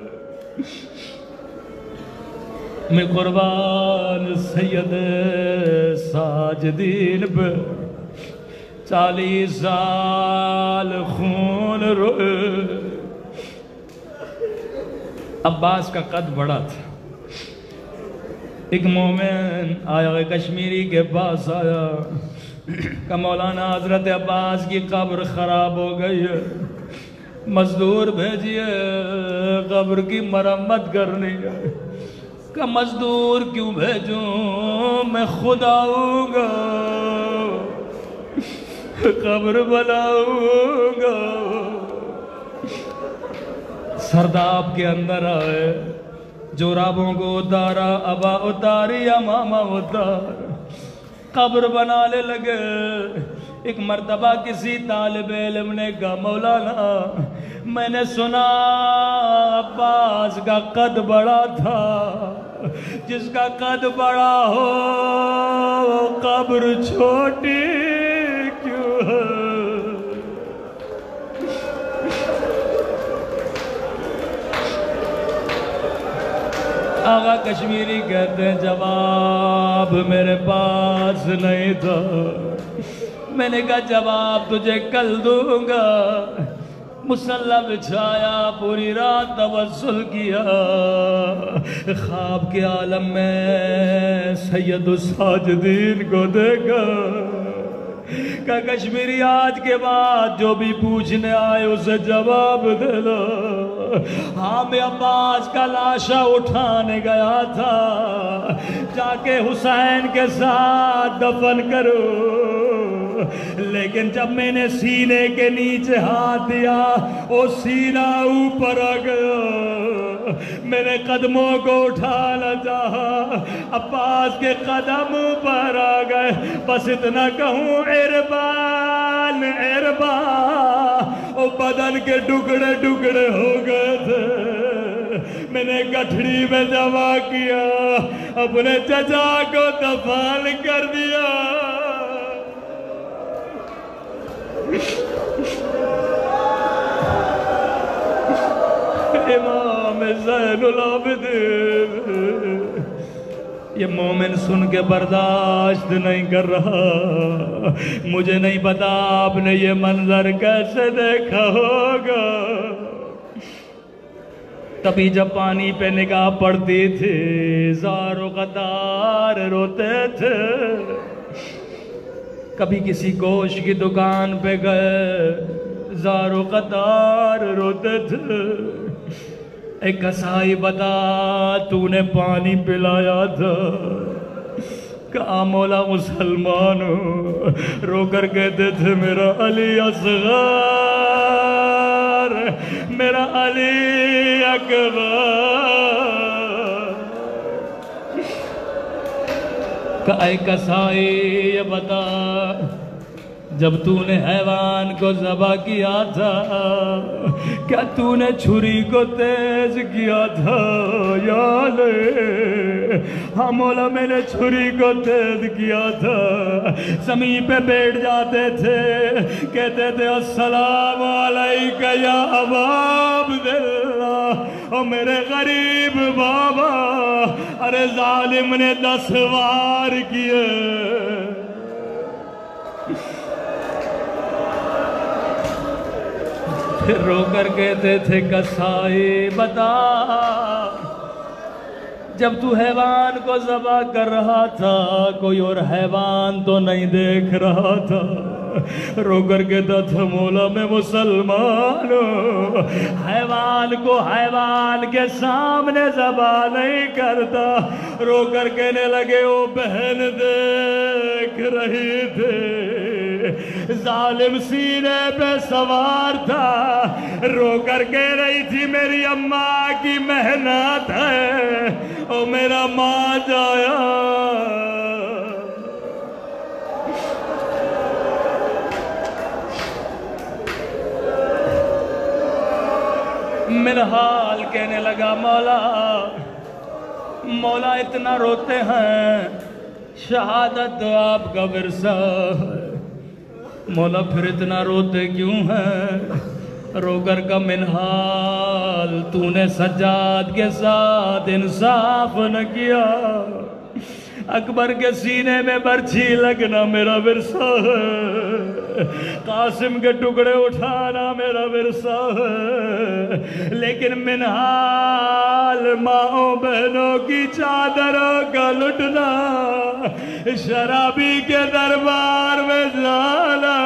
میں قربان سید ساجدین پہ چالیس سال خون روئے عباس کا قد بڑا تھا ایک مومن آیا کشمیری کے پاس آیا کہ مولانا حضرت عباس کی قبر خراب ہو گئی ہے مزدور بھیجئے قبر کی مرمت کرنی ہے کہ مزدور کیوں بھیجوں میں خود آؤں گا قبر بناؤں گا. سرداب کے اندر آئے جورابوں کو اتارا, ابا اتاری, امامہ اتار, قبر بنانے لگے. ایک مرتبہ کسی طالب علم نے کہا مولانا میں نے سنا عباس کا قد بڑا تھا, جس کا قد بڑا ہو وہ قبر چھوٹی کیوں ہے؟ آقا کشمیری کہتے ہیں جواب میرے پاس نہیں تھا. میں نے کہا جواب تجھے کل دوں گا. مصلی بچھایا, پوری رات توسل کیا, خواب کے عالم میں سید الساجدین کو دیکھا. کہ کشمیری آج کے بعد جو بھی پوچھنے آئے اسے جواب دے دو. ہاں میں عباس کا لاشا اٹھانے گیا تھا, جا کے حسین کے ساتھ دفن کرو, لیکن جب میں نے سینے کے نیچے ہاتھ دیا وہ سینہ اوپر آ گیا. میں نے قدموں کو اٹھانا چاہا, عباس کے قدم اوپر آ گئے. بس اتنا کہوں عربان عربان, وہ بدن کے ٹکڑے ٹکڑے ہو گئے تھے. میں نے گٹھڑی میں جمع کیا, اپنے چچا کو دفن کر دیا. امام زین العابدین, یہ مومن سن کے برداشت نہیں کر رہا. مجھے نہیں پتا آپ نے یہ منظر کیسے دیکھا ہوگا. تبھی جب پانی پہ نگاہ پڑتی تھی زار و قطار روتے تھے. کبھی کسی گوشت کی دکان پہ گئے زار و قطار روتے تھے. ایک کسائی بتا تو نے پانی پلایا تھا, کہا مولا مسلمان ہو. رو کر کہتے تھے میرا علی اصغر, میرا علی اکبر. کہا اے کسائی یہ بتا جب تو نے حیوان کو ذبح کیا تھا کیا تو نے چھری کو تیز کیا تھا؟ یا لے ہاں مولا میں نے چھری کو تیز کیا تھا. زمین پہ بیٹھ جاتے تھے, کہتے تھے السلام علیکہ یا ابا عبداللہ, او میرے غریب بابا. ارے ظالم نے دس وار کیے. پھر رو کر کہتے تھے کسائی بتا جب تو حیوان کو ذبح کر رہا تھا کوئی اور حیوان تو نہیں دیکھ رہا تھا؟ رو کر کہتا تھا مولا میں مسلمان ہوں, حیوان کو حیوان کے سامنے ذبح نہیں کرتا. رو کر کہنے لگے او بہن دیکھ رہی تھے ظالم سینے پہ سوار تھا. رو کر کہہ رہی تھی میری اماں کی محنت ہے او میرا ماں جایا. میرا حال کہنے لگا مولا مولا اتنا روتے ہیں, شہادت تو آپ کا ورثہ ہے. مولا پھر اتنا روتے کیوں ہیں؟ رو کر کا منحال تو نے سجاد کے ساتھ انصاف نہ کیا. اکبر کے سینے میں برچھی لگنا میرا ورثہ ہے, قاسم کے ٹکڑے اٹھانا میرا ورثہ ہے, لیکن منحال ماں بہنوں کی چادروں کا لٹنا, شرابی کے دربار میں جانا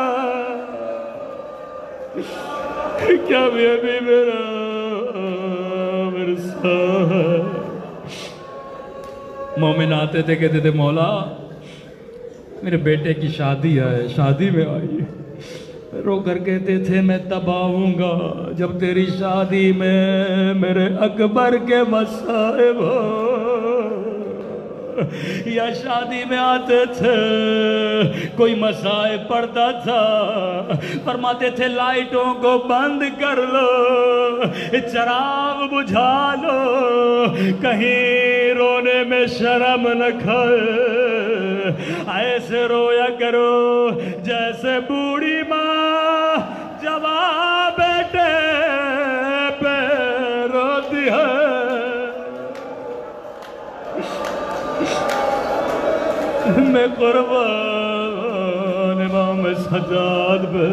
کیا یہ بھی میرا ورثہ ہے. مومن آتے تھے کہتے تھے مولا میرے بیٹے کی شادی ہے، شادی میں آئی، رو کر کہتے تھے میں تب آؤں گا جب تیری شادی میں میرے اکبر کے مصائب ہو، یا شادی میں آتے تھے کوئی مصائب پڑتا تھا، فرماتے تھے لائٹوں کو بند کر لو، چراغ بجھا لو، کہیں رونے میں شرم نہ کھائے، ایسے رویا کرو جیسے بوڑھی ماں جوان بیٹے پہ روتی ہے۔ میں قربان امام سجاد پہ،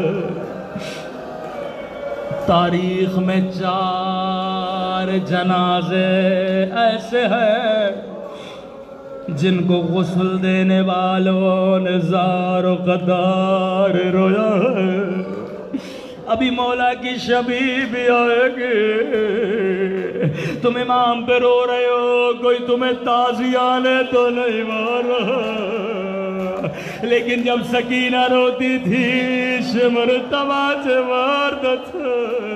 تاریخ میں چار جنازے ایسے ہیں جن کو غسل دینے والوں نے زار و قدار رویا ہے۔ ابھی مولا کی شبی بھی آئے گی، تم امام پہ رو رہے ہو، کوئی تمہیں تعزیانے تو نہیں مار رہا، لیکن جب سکینہ روتی تھی شمر تماچے مارتا تھا۔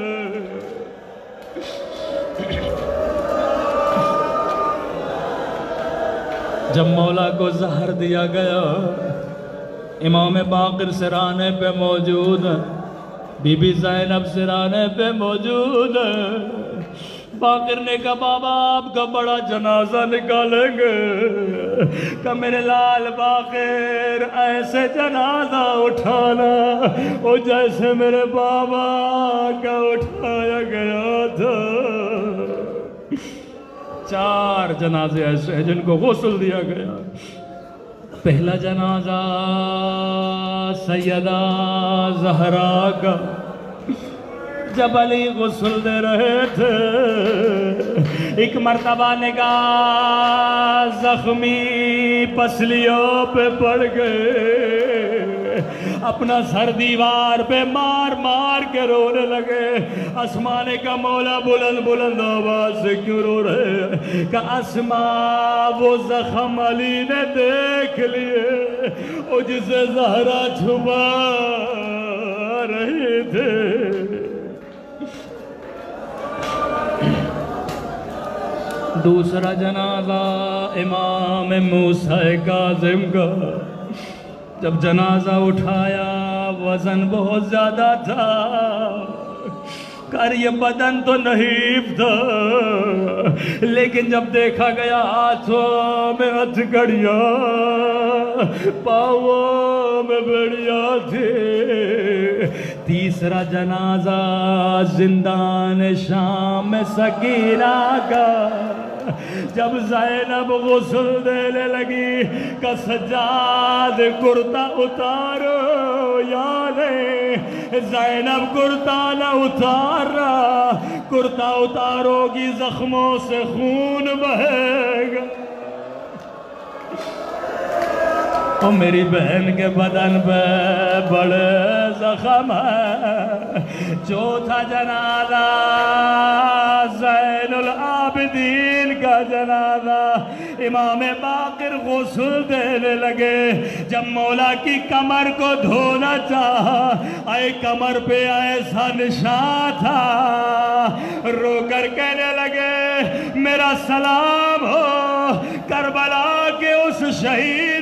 جب مولا کو زہر دیا گیا، امام باقر سرانے پہ موجود ہے، بی بی زینب سرانے پہ موجود ہے۔ باقر نے کہا بابا آپ کا بڑا جنازہ نکالیں گے، کہ میرے لال باقر ایسے جنازہ اٹھانا وہ جیسے میرے بابا کا اٹھایا گیا تھا۔ چار جنازے ایسے ہیں جن کو غسل دیا گیا۔ پہلا جنازہ سیدہ زہرا کا، جب علی غسل دے رہے تھے، ایک مرتبہ نگاہ زخمی پسلیوں پہ پڑ گئے، اپنا سر دیوار پہ مار مار کے رونے لگے۔ اسماء نے کہا مولا بلند بلند آواز سے کیوں رو رہے؟ کہ اسماء وہ زخم علی نے دیکھ لیے، وہ جسے زہرا چھپا رہے تھے۔ دوسرا جنازہ امام موسیٰ کاظم کا، جب جنازہ اٹھایا وزن بہت زیادہ تھا، کر یہ بدن تو نحیف تھا، لیکن جب دیکھا گیا ہاتھوں میں ہتھکڑیاں، پاؤں میں بیڑیاں تھے۔ تیسرا جنازہ زندان شام میں سکینہ کا، جب زینب غسل دینے لگی کہ سجاد کرتا اتارو یا نہیں، زینب کرتا نہ اتار رہا، کرتا اتارو گی زخموں سے خون بہے گا۔ اور میری بہن کے بدن پہ بڑے زخم ہے۔ چوتھا جنازہ زین العابدین کا جنازہ، امام باقر غسل دینے لگے، جب مولا کی کمر کو دھونا چاہا، اے کمر پہ ایسا نشان تھا، رو کر کہنے لگے میرا سلام ہو کربلا کے اس شہید